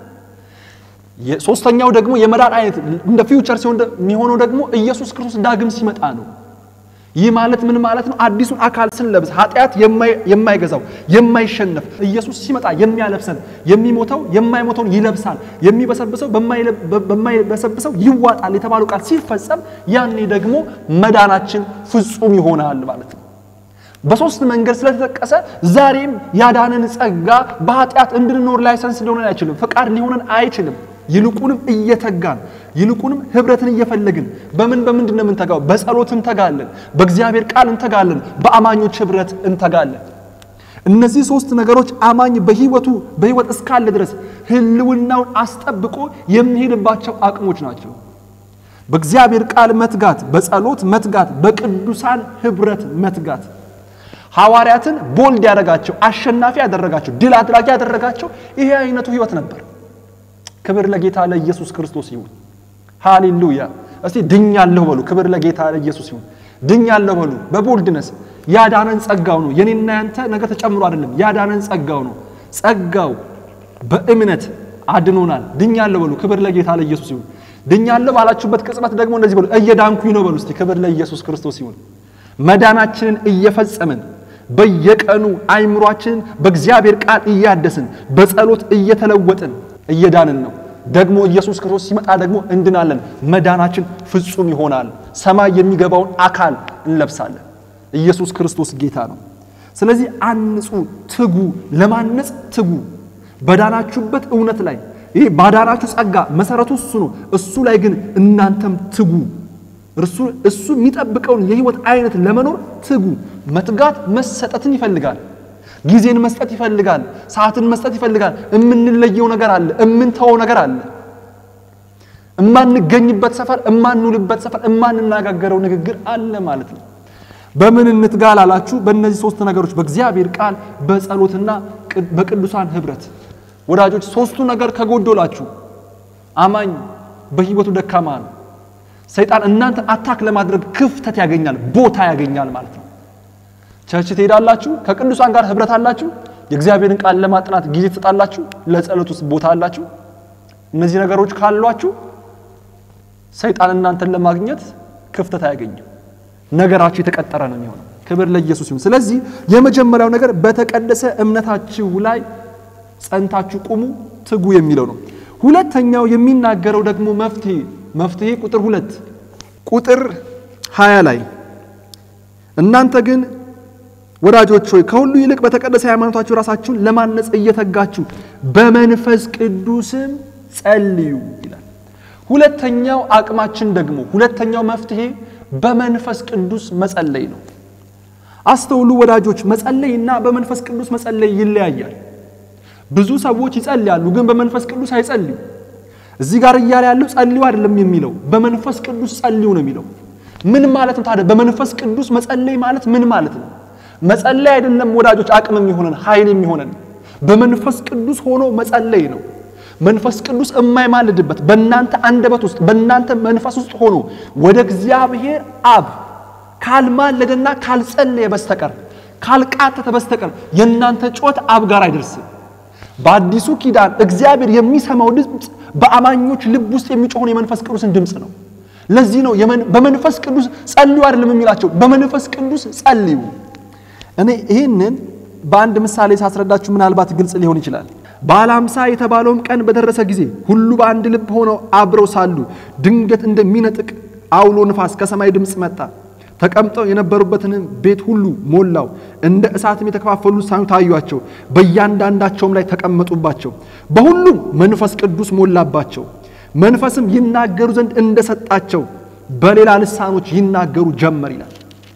[SPEAKER 1] የሶስተኛው ደግሞ የመዳን አይነት እንደ ፊውቸር ሲሆን የሚሆነው ደግሞ ኢየሱስ ክርስቶስ ዳግም ሲመጣ ነው ይህ ማለት ምን ማለት ነው አዲሱን አካል ስንለብስ ኃጢያት የማይገዛው የማይሸነፍ ኢየሱስ ሲመጣ የሚያለብሰን የሚሞተው የማይሞተውን ይለብሳል የሚበሰብሰው በማይበሰብሰው ይዋጣል የተባለው ቃል ሲፈጸም ያኔ ደግሞ መዳናችን ፍጹም ይሆናል ማለት ነው በሶስት መንገድ ስለተጠቀሰ ዛሬም ያዳነን ጸጋ በኃጢያት እንድንኖር ላይሰንስ ሊሆነን አይችልም ፍቃድ ሊሆነን አይችልም ይልቁንም እየተጋን ይልቁንም ህብረትን እየፈለግን በምን በምንድነው የምንተጋው በጸሎት እንተጋለን በእግዚአብሔር ቃል እንተጋለን በአማኞች ህብረት እንተጋለን እነዚህ ሶስት ነገሮች አማኝ በህይወቱ በህይወት እስካለ ድረስ ህልውናውን አስጠብቆ የሚሄድባቸው አቅሞች ናቸው በእግዚአብሔር ቃል መትጋት በጸሎት መትጋት በቅዱሳን ህብረት መትጋት ሐዋርያትን ቦልድ ያደረጋቸው አሸናፊ ያደረጋቸው ድል አድራጊ ያደረጋቸው ይሄ አይነቱ ህይወት ነበር ክብር ለጌታ ለኢየሱስ ክርስቶስ ይሁን ሃሌሉያ እስቲ ድኛለሁ በሉ ክብር ለጌታ ለኢየሱስ ይሁን ድኛለሁ በሉ በቦልድነስ ያዳነን ጸጋው ነው የኔና ያንተ ነገር ተጨምሮ አይደለም ያዳነን ጸጋው ነው ጸጋው በእምነት አድኖናል ድኛለሁ በሉ ክብር ለጌታ ለኢየሱስ ይሁን ድኛለሁ ባላችሁበት ቅጽበት ደግሞ እንደዚህ በሉ እየዳንኩኝ ነው በሉ እስቲ ክብር ለኢየሱስ ክርስቶስ ይሁን መዳናችንን እየፈጸምን በየቀኑ አይምሮአችንን በእግዚአብሔር ቃል እያደስን በጸሎት እየተለወጥን እየዳንን ነው ደግሞ ኢየሱስ ክርስቶስ ሲመጣ ደግሞ እንድናለን መዳናችን ፍጹም ይሆናል ሰማይ የሚገባውን አካል እንለብሳለን ኢየሱስ ክርስቶስ ጌታ ነው ስለዚህ አንጹ ትጉ ለማነጽ ትጉ በዳናችሁበት እውነት ላይ ይሄ ባዳናችሁ ጸጋ መሰረቱ እሱ ነው እሱ ላይ ግን እናንተም ትጉ እርሱ እሱ የሚጠብቀውን የህይወት አይነት ለመኖር ትጉ። መትጋት መሰጠትን ይፈልጋል። ጊዜን መስጠት ይፈልጋል። ሰዓትን መስጠት ይፈልጋል። እምንለየው ነገር አለ፣ እምንተወው ነገር አለ። እማንገኝበት ሰፈር፣ እማንውልበት ሰፈር፣ እማንናገረው ንግግር አለ ማለት ነው። በምን እንትጋል አላችሁ? በእነዚህ ሶስት ነገሮች፣ በእግዚአብሔር ቃል፣ በጸሎትና በቅዱሳን ህብረት። ወዳጆች ሶስቱ ነገር ከጎደላችሁ አማኝ በህይወቱ ደካማ ነው። ሰይጣን እናንተ አታክ ለማድረግ ክፍተት ያገኛል፣ ቦታ ያገኛል ማለት ነው። ቸርች ትሄዳላችሁ፣ ከቅዱሳን ጋር ህብረት አላችሁ፣ የእግዚአብሔርን ቃል ለማጥናት ጊዜ ትሰጣላችሁ፣ ለጸሎቱስ ቦታ አላችሁ። እነዚህ ነገሮች ካሏችሁ ሰይጣን እናንተን ለማግኘት ክፍተት አያገኝም። ነገራችሁ የተቀጠረ ነው የሚሆነው። ክብር ለኢየሱስ ይሁን። ስለዚህ የመጀመሪያው ነገር በተቀደሰ እምነታችሁ ላይ ጸንታችሁ ቁሙ፣ ትጉ የሚለው ነው። ሁለተኛው የሚናገረው ደግሞ መፍትሔ መፍትሔ ቁጥር ሁለት ቁጥር ሃያ ላይ እናንተ ግን ወዳጆች ሆይ ከሁሉ ይልቅ በተቀደሰ ሃይማኖታችሁ ራሳችሁን ለማነጽ እየተጋችሁ በመንፈስ ቅዱስም ጸልዩ ይላል። ሁለተኛው አቅማችን ደግሞ ሁለተኛው መፍትሔ በመንፈስ ቅዱስ መጸለይ ነው። አስተውሉ ወዳጆች፣ መጸለይና በመንፈስ ቅዱስ መጸለይ ይለያያል። ብዙ ሰዎች ይጸልያሉ ግን በመንፈስ ቅዱስ አይጸልዩ። እዚህ ጋር እያለ ያለው ጸልዩ አይደለም የሚለው በመንፈስ ቅዱስ ጸልዩ ነው የሚለው። ምን ማለት ነው ታዲያ? በመንፈስ ቅዱስ መጸለይ ማለት ምን ማለት ነው? መጸለይ አይደለም ወዳጆች አቅም የሚሆነን ኃይል የሚሆነን በመንፈስ ቅዱስ ሆኖ መጸለይ ነው። መንፈስ ቅዱስ የማይማልድበት በእናንተ አንደበት ውስጥ በእናንተ መንፈስ ውስጥ ሆኖ ወደ እግዚአብሔር አብ ካልማለደና ካልጸለየ በስተቀር ካልቃተተ በስተቀር የእናንተ ጮት አብ ጋር አይደርስም። በአዲሱ ኪዳን እግዚአብሔር የሚሰማው ድምጽ በአማኞች ልብ ውስጥ የሚጮህን የመንፈስ ቅዱስን ድምጽ ነው። ለዚህ ነው በመንፈስ ቅዱስ ጸልዩ አይደለም የሚላቸው፣ በመንፈስ ቅዱስ ጸልዩ። እኔ ይሄንን በአንድ ምሳሌ ሳስረዳችሁ ምናልባት ግልጽ ሊሆን ይችላል። ባለ ሃምሳ የተባለውም ቀን በደረሰ ጊዜ ሁሉ በአንድ ልብ ሆነው አብረው ሳሉ ድንገት እንደሚነጥቅ አውሎ ንፋስ ከሰማይ ድምጽ መጣ፣ ተቀምጠው የነበሩበትን ቤት ሁሉ ሞላው። እንደ እሳትም የተከፋፈሉ ሳይሆን ታዩአቸው፣ በእያንዳንዳቸውም ላይ ተቀመጡባቸው። በሁሉም መንፈስ ቅዱስ ሞላባቸው፣ መንፈስም ይናገሩ ዘንድ እንደሰጣቸው በሌላ ልሳኖች ይናገሩ ጀመር ይላል።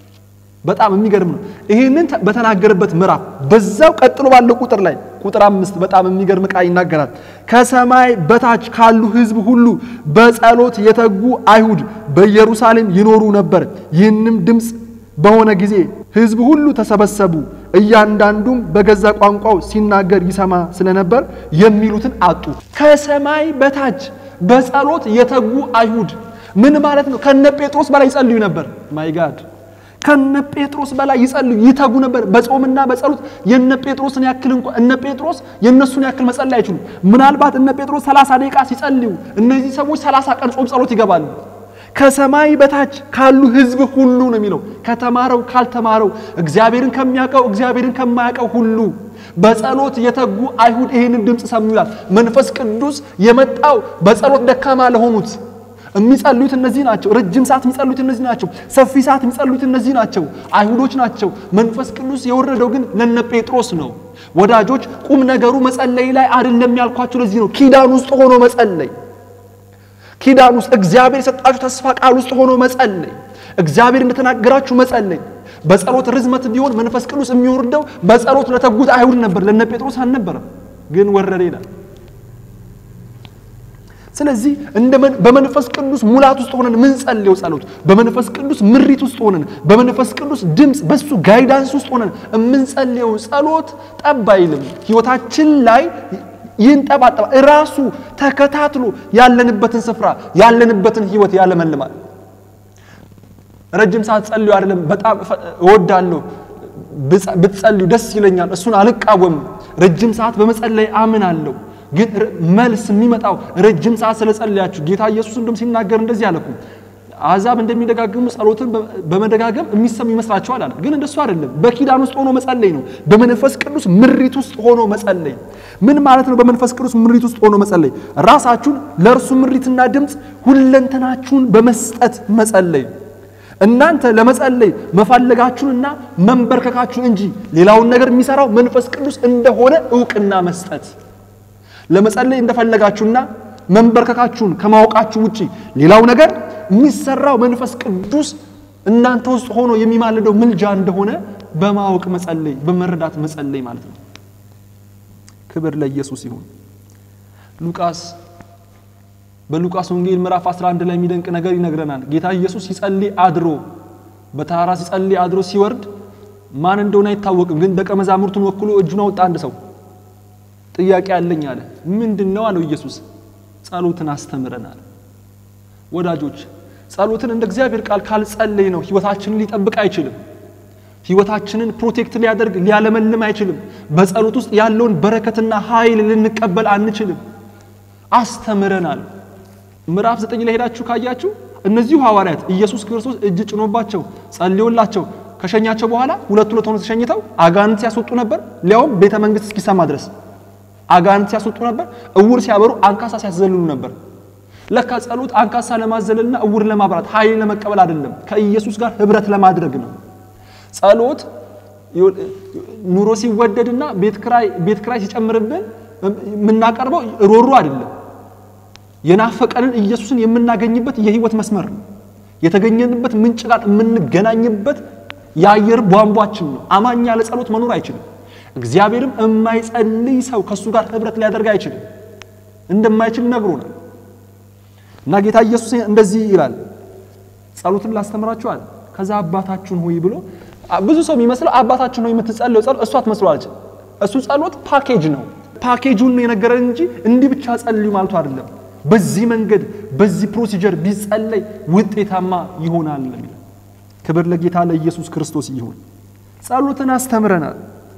[SPEAKER 1] በጣም የሚገርም ነው። ይሄንን በተናገረበት ምዕራፍ በዛው ቀጥሎ ባለው ቁጥር ላይ ቁጥር አምስት በጣም የሚገርም ቃል ይናገራል። ከሰማይ በታች ካሉ ህዝብ ሁሉ በጸሎት የተጉ አይሁድ በኢየሩሳሌም ይኖሩ ነበር። ይህንም ድምጽ በሆነ ጊዜ ህዝብ ሁሉ ተሰበሰቡ፣ እያንዳንዱም በገዛ ቋንቋው ሲናገር ይሰማ ስለነበር የሚሉትን አጡ። ከሰማይ በታች በጸሎት የተጉ አይሁድ ምን ማለት ነው? ከነ ጴጥሮስ በላይ ይጸልዩ ነበር። ማይ ጋድ ከነ ጴጥሮስ በላይ ይጸልዩ ይተጉ ነበር። በጾምና በጸሎት የነ ጴጥሮስን ያክል እንኳን እነ ጴጥሮስ የነሱን ያክል መጸለይ አይችሉም። ምናልባት እነ ጴጥሮስ ሰላሳ ደቂቃ ሲጸልዩ እነዚህ ሰዎች ሰላሳ ቀን ጾም ጸሎት ይገባሉ። ከሰማይ በታች ካሉ ህዝብ ሁሉ ነው የሚለው። ከተማረው ካልተማረው እግዚአብሔርን ከሚያቀው እግዚአብሔርን ከማያቀው ሁሉ በጸሎት የተጉ አይሁድ ይሄንን ድምጽ ሰሙ ይላል። መንፈስ ቅዱስ የመጣው በጸሎት ደካማ ለሆኑት የሚጸልዩት እነዚህ ናቸው። ረጅም ሰዓት የሚጸልዩት እነዚህ ናቸው። ሰፊ ሰዓት የሚጸልዩት እነዚህ ናቸው። አይሁዶች ናቸው። መንፈስ ቅዱስ የወረደው ግን ለነ ጴጥሮስ ነው። ወዳጆች ቁም ነገሩ መጸለይ ላይ አይደለም ያልኳችሁ ለዚህ ነው። ኪዳን ውስጥ ሆኖ መጸለይ፣ ኪዳን ውስጥ እግዚአብሔር የሰጣችሁ ተስፋ ቃል ውስጥ ሆኖ መጸለይ፣ እግዚአብሔር እንደተናገራችሁ መጸለይ። በጸሎት ርዝመት ቢሆን መንፈስ ቅዱስ የሚወርደው በጸሎት ለተጉት አይሁድ ነበር፣ ለነ ጴጥሮስ አልነበረም። ግን ወረደ ይላል። ስለዚህ እንደ በመንፈስ ቅዱስ ሙላት ውስጥ ሆነን ምን ጸልየው ጸሎት በመንፈስ ቅዱስ ምሪት ውስጥ ሆነን በመንፈስ ቅዱስ ድምጽ በሱ ጋይዳንስ ውስጥ ሆነን ምን ጸልየው ጸሎት ጠባይልም ህይወታችን ላይ ይንጠባጠባ ራሱ ተከታትሎ ያለንበትን ስፍራ ያለንበትን ህይወት ያለመልማል። ረጅም ሰዓት ጸልዩ አይደለም በጣም እወዳለሁ ብትጸልዩ ደስ ይለኛል፣ እሱን አልቃወም። ረጅም ሰዓት በመጸለይ አምናለሁ። ግን መልስ የሚመጣው ረጅም ሰዓት ስለጸለያችሁ ጌታ ኢየሱስ እንደም ሲናገር እንደዚህ አለኩ አዛብ እንደሚደጋግሙ ጸሎትን በመደጋገም የሚሰሙ ይመስላችኋል አለ። ግን እንደሱ አይደለም። በኪዳን ውስጥ ሆኖ መጸለይ ነው። በመንፈስ ቅዱስ ምሪት ውስጥ ሆኖ መጸለይ ምን ማለት ነው? በመንፈስ ቅዱስ ምሪት ውስጥ ሆኖ መጸለይ ራሳችሁን ለእርሱ ምሪትና ድምጽ ሁለንተናችሁን በመስጠት መጸለይ። እናንተ ለመጸለይ መፈለጋችሁንና መንበርከካችሁን እንጂ ሌላውን ነገር የሚሰራው መንፈስ ቅዱስ እንደሆነ ዕውቅና መስጠት። ለመጸለይ እንደፈለጋችሁና መንበርከካችሁን ከማወቃችሁ ውጪ ሌላው ነገር የሚሰራው መንፈስ ቅዱስ እናንተ ውስጥ ሆኖ የሚማልደው ምልጃ እንደሆነ በማወቅ መጸለይ በመረዳት መጸለይ ማለት ነው። ክብር ለኢየሱስ ይሁን። ሉቃስ በሉቃስ ወንጌል ምዕራፍ አስራ አንድ ላይ የሚደንቅ ነገር ይነግረናል። ጌታ ኢየሱስ ይጸልይ አድሮ በተራራ ሲጸልይ አድሮ ሲወርድ ማን እንደሆነ አይታወቅም፣ ግን ደቀ መዛሙርቱን ወክሎ እጁን አወጣ። አንድ ሰው ጥያቄ አለኝ አለ። ምንድነው አለው ኢየሱስ። ጸሎትን አስተምረናል። ወዳጆች ጸሎትን እንደ እግዚአብሔር ቃል ካልጸለይ ነው ህይወታችንን ሊጠብቅ አይችልም። ህይወታችንን ፕሮቴክት ሊያደርግ ሊያለመልም አይችልም። በጸሎት ውስጥ ያለውን በረከትና ኃይል ልንቀበል አንችልም። አስተምረናል። ምዕራፍ ዘጠኝ ላይ ሄዳችሁ ካያችሁ እነዚህ ሐዋርያት ኢየሱስ ክርስቶስ እጅ ጭኖባቸው ጸልዮላቸው ከሸኛቸው በኋላ ሁለት ሁለት ሆነው ተሸኝተው አጋንንት ሲያስወጡ ነበር። ሊያውም ቤተ መንግስት እስኪሰማ ድረስ አጋንንት ሲያስወጡ ነበር። እውር ሲያበሩ አንካሳ ሲያዘልሉ ነበር። ለካ ጸሎት አንካሳ ለማዘለልና እውር ለማብራት ኃይል ለመቀበል አይደለም፣ ከኢየሱስ ጋር ህብረት ለማድረግ ነው። ጸሎት ኑሮ ሲወደድና ቤት ክራይ ቤት ክራይ ሲጨምርብን የምናቀርበው ሮሮ አይደለም። የናፈቀንን ኢየሱስን የምናገኝበት የህይወት መስመር ነው። የተገኘንበት ምንጭ ጋር የምንገናኝበት የአየር ቧንቧችን ነው። አማኝ ያለ ጸሎት መኖር አይችልም። እግዚአብሔርም የማይጸልይ ሰው ከሱ ጋር ህብረት ሊያደርግ አይችልም፣ እንደማይችል ነግሮናል። እና ጌታ ኢየሱስ እንደዚህ ይላል፣ ጸሎትን ላስተምራችኋል ከዛ አባታችሁን ሆይ ብሎ ብዙ ሰው የሚመስለው አባታችሁን ሆይ የምትጸልዩ ጸሎት እሷ አትመስሏለች። እሱ ጸሎት ፓኬጅ ነው። ፓኬጁን ነው የነገረን እንጂ እንዲህ ብቻ ጸልዩ ማለቱ አይደለም። በዚህ መንገድ በዚህ ፕሮሲጀር ቢጸለይ ውጤታማ ይሆናል ነው። ክብር ለጌታ ለኢየሱስ ክርስቶስ ይሁን። ጸሎትን አስተምረናል።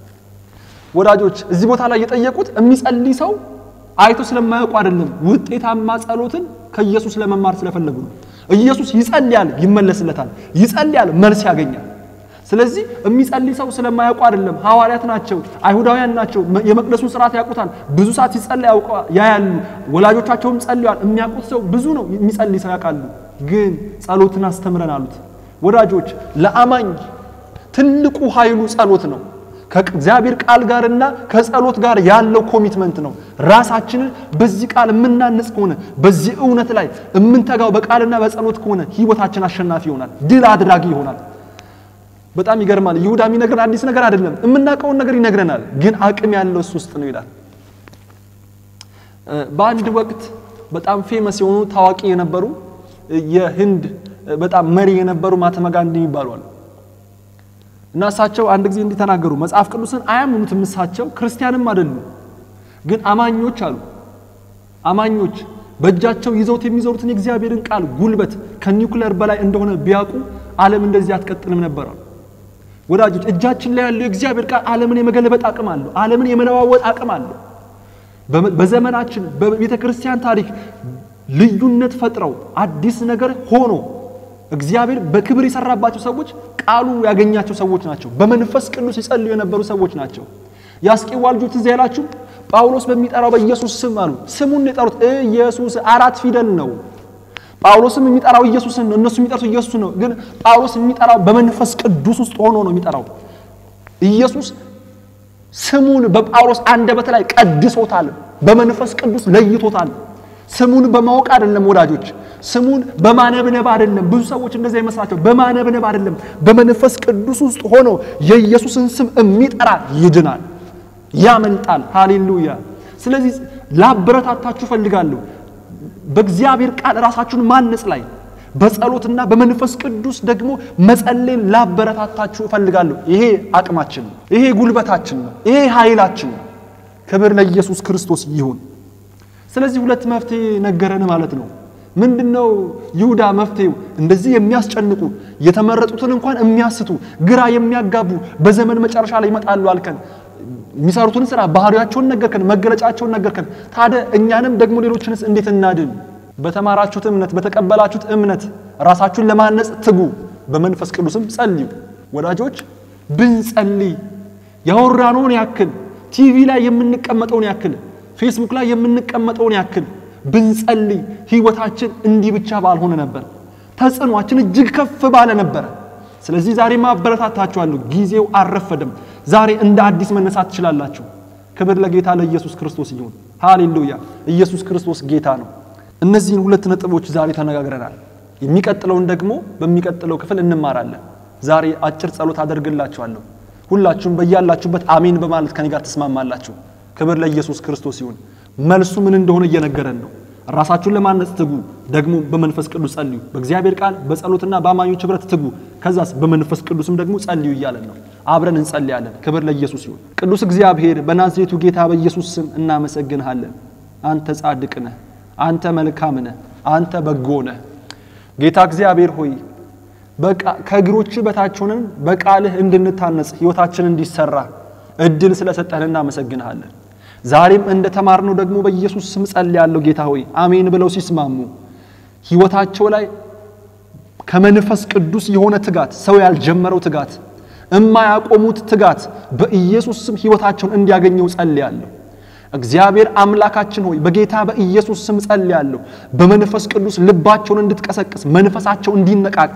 [SPEAKER 1] ወዳጆች እዚህ ቦታ ላይ የጠየቁት የሚጸልይ ሰው አይቶ ስለማያውቁ አይደለም፣ ውጤታማ ጸሎትን ከኢየሱስ ለመማር ስለፈለጉ ነው። ኢየሱስ ይጸልያል ይመለስለታል፣ ይጸልያል መልስ ያገኛል። ስለዚህ የሚጸልይ ሰው ስለማያውቁ አይደለም። ሐዋርያት ናቸው፣ አይሁዳውያን ናቸው፣ የመቅደሱን ሥርዓት ያውቁታል። ብዙ ሰዓት ሲጸልይ ያያሉ፣ ወላጆቻቸውም ጸልያል። የሚያውቁት ሰው ብዙ ነው፣ የሚጸልይ ሰው ያውቃሉ። ግን ጸሎትን አስተምረን አሉት። ወዳጆች ለአማኝ ትልቁ ኃይሉ ጸሎት ነው። ከእግዚአብሔር ቃል ጋርና ከጸሎት ጋር ያለው ኮሚትመንት ነው። ራሳችንን በዚህ ቃል የምናንጽ ከሆነ በዚህ እውነት ላይ የምንተጋው በቃልና በጸሎት ከሆነ ህይወታችን አሸናፊ ይሆናል፣ ድል አድራጊ ይሆናል። በጣም ይገርማል። ይሁዳ የሚነግረን አዲስ ነገር አይደለም፣ የምናውቀውን ነገር ይነግረናል። ግን አቅም ያለው እሱ ውስጥ ነው ይላል። በአንድ ወቅት በጣም ፌመስ የሆኑ ታዋቂ የነበሩ የህንድ በጣም መሪ የነበሩ ማህተማ ጋንዲ የሚባሉ አሉ። እና እሳቸው አንድ ጊዜ እንዲህ ተናገሩ። መጽሐፍ ቅዱስን አያምኑትም፣ እሳቸው ክርስቲያንም አይደሉም፣ ግን አማኞች አሉ። አማኞች በእጃቸው ይዘውት የሚዞሩትን የእግዚአብሔርን ቃል ጉልበት ከኒውክሌር በላይ እንደሆነ ቢያውቁ ዓለም እንደዚህ አትቀጥልም ነበር። ወዳጆች እጃችን ላይ ያለው የእግዚአብሔር ቃል ዓለምን የመገለበጥ አቅም አለው፣ ዓለምን የመለዋወጥ አቅም አለው። በዘመናችን በቤተ-ክርስቲያን ታሪክ ልዩነት ፈጥረው አዲስ ነገር ሆኖ እግዚአብሔር በክብር የሰራባቸው ሰዎች ቃሉ ያገኛቸው ሰዎች ናቸው። በመንፈስ ቅዱስ ይጸልዩ የነበሩ ሰዎች ናቸው። ያስቄዋ ልጆች እዚህ ያላችሁ ጳውሎስ በሚጠራው በኢየሱስ ስም አሉ። ስሙን የጠሩት ኢየሱስ አራት ፊደል ነው። ጳውሎስም የሚጠራው ኢየሱስን ነው፣ እነሱ የሚጠሩት ኢየሱስ ነው። ግን ጳውሎስ የሚጠራው በመንፈስ ቅዱስ ውስጥ ሆኖ ነው የሚጠራው። ኢየሱስ ስሙን በጳውሎስ አንደበት ላይ ቀድሶታል፣ በመንፈስ ቅዱስ ለይቶታል። ስሙን በማወቅ አይደለም ወዳጆች፣ ስሙን በማነብነብ አይደለም። ብዙ ሰዎች እንደዛ ይመስላቸው። በማነብነብ አይደለም፣ በመንፈስ ቅዱስ ውስጥ ሆኖ የኢየሱስን ስም የሚጠራ ይድናል፣ ያመልጣል። ሃሌሉያ። ስለዚህ ላበረታታችሁ ፈልጋለሁ፣ በእግዚአብሔር ቃል ራሳችሁን ማነጽ ላይ በጸሎትና በመንፈስ ቅዱስ ደግሞ መጸለይን ላበረታታችሁ ፈልጋለሁ። ይሄ አቅማችን ነው፣ ይሄ ጉልበታችን ነው፣ ይሄ ኃይላችን ነው። ክብር ለኢየሱስ ክርስቶስ ይሁን። ስለዚህ ሁለት መፍትሄ ነገረን ማለት ነው። ምንድነው ይሁዳ መፍትሄው? እንደዚህ የሚያስጨንቁ የተመረጡትን እንኳን የሚያስቱ ግራ የሚያጋቡ በዘመን መጨረሻ ላይ ይመጣሉ አልከን። የሚሰሩትን ስራ ባህሪያቸውን ነገርከን፣ መገለጫቸውን ነገርከን። ታዲያ እኛንም ደግሞ ሌሎችንስ እንዴት እናድን? በተማራችሁት እምነት በተቀበላችሁት እምነት ራሳችሁን ለማነጽ ትጉ፣ በመንፈስ ቅዱስም ጸልዩ። ወዳጆች ብንጸልይ ያወራነውን ያክል ቲቪ ላይ የምንቀመጠውን ያክል ፌስቡክ ላይ የምንቀመጠውን ያክል ብንጸልይ ህይወታችን እንዲህ ብቻ ባልሆነ ነበር፣ ተጽዕኖአችን እጅግ ከፍ ባለ ነበር። ስለዚህ ዛሬ ማበረታታችኋለሁ፣ ጊዜው አረፈደም። ዛሬ እንደ አዲስ መነሳት ትችላላችሁ። ክብር ለጌታ ለኢየሱስ ክርስቶስ ይሁን። ሃሌሉያ። ኢየሱስ ክርስቶስ ጌታ ነው። እነዚህን ሁለት ነጥቦች ዛሬ ተነጋግረናል። የሚቀጥለውን ደግሞ በሚቀጥለው ክፍል እንማራለን ዛሬ አጭር ጸሎት አደርግላችኋለሁ ሁላችሁም በእያላችሁበት አሜን በማለት ከኔ ጋር ተስማማላችሁ ክብር ለኢየሱስ ክርስቶስ ይሁን መልሱ ምን እንደሆነ እየነገረን ነው ራሳችሁን ለማነጽ ትጉ ደግሞ በመንፈስ ቅዱስ ጸልዩ በእግዚአብሔር ቃል በጸሎትና በአማኞች ህብረት ትጉ ከዛስ በመንፈስ ቅዱስም ደግሞ ጸልዩ ይያለን ነው አብረን እንጸልያለን ክብር ለኢየሱስ ይሁን ቅዱስ እግዚአብሔር በናዝሬቱ ጌታ በኢየሱስ ስም እናመሰግንሃለን አንተ ጻድቅ ነህ አንተ መልካም ነህ አንተ በጎ ነህ ጌታ እግዚአብሔር ሆይ በቃ ከእግሮች በታች ሆነን በቃልህ እንድንታነጽ ህይወታችን እንዲሰራ እድል ስለሰጠህን እናመሰግንሃለን ዛሬም እንደ ተማርነው ደግሞ በኢየሱስ ስም ጸልያለሁ ጌታ ሆይ አሜን ብለው ሲስማሙ ህይወታቸው ላይ ከመንፈስ ቅዱስ የሆነ ትጋት ሰው ያልጀመረው ትጋት እማያቆሙት ትጋት በኢየሱስ ስም ህይወታቸውን እንዲያገኘው ጸልያለሁ እግዚአብሔር አምላካችን ሆይ በጌታ በኢየሱስ ስም ጸልያለሁ በመንፈስ ቅዱስ ልባቸውን እንድትቀሰቅስ መንፈሳቸው እንዲነቃቃ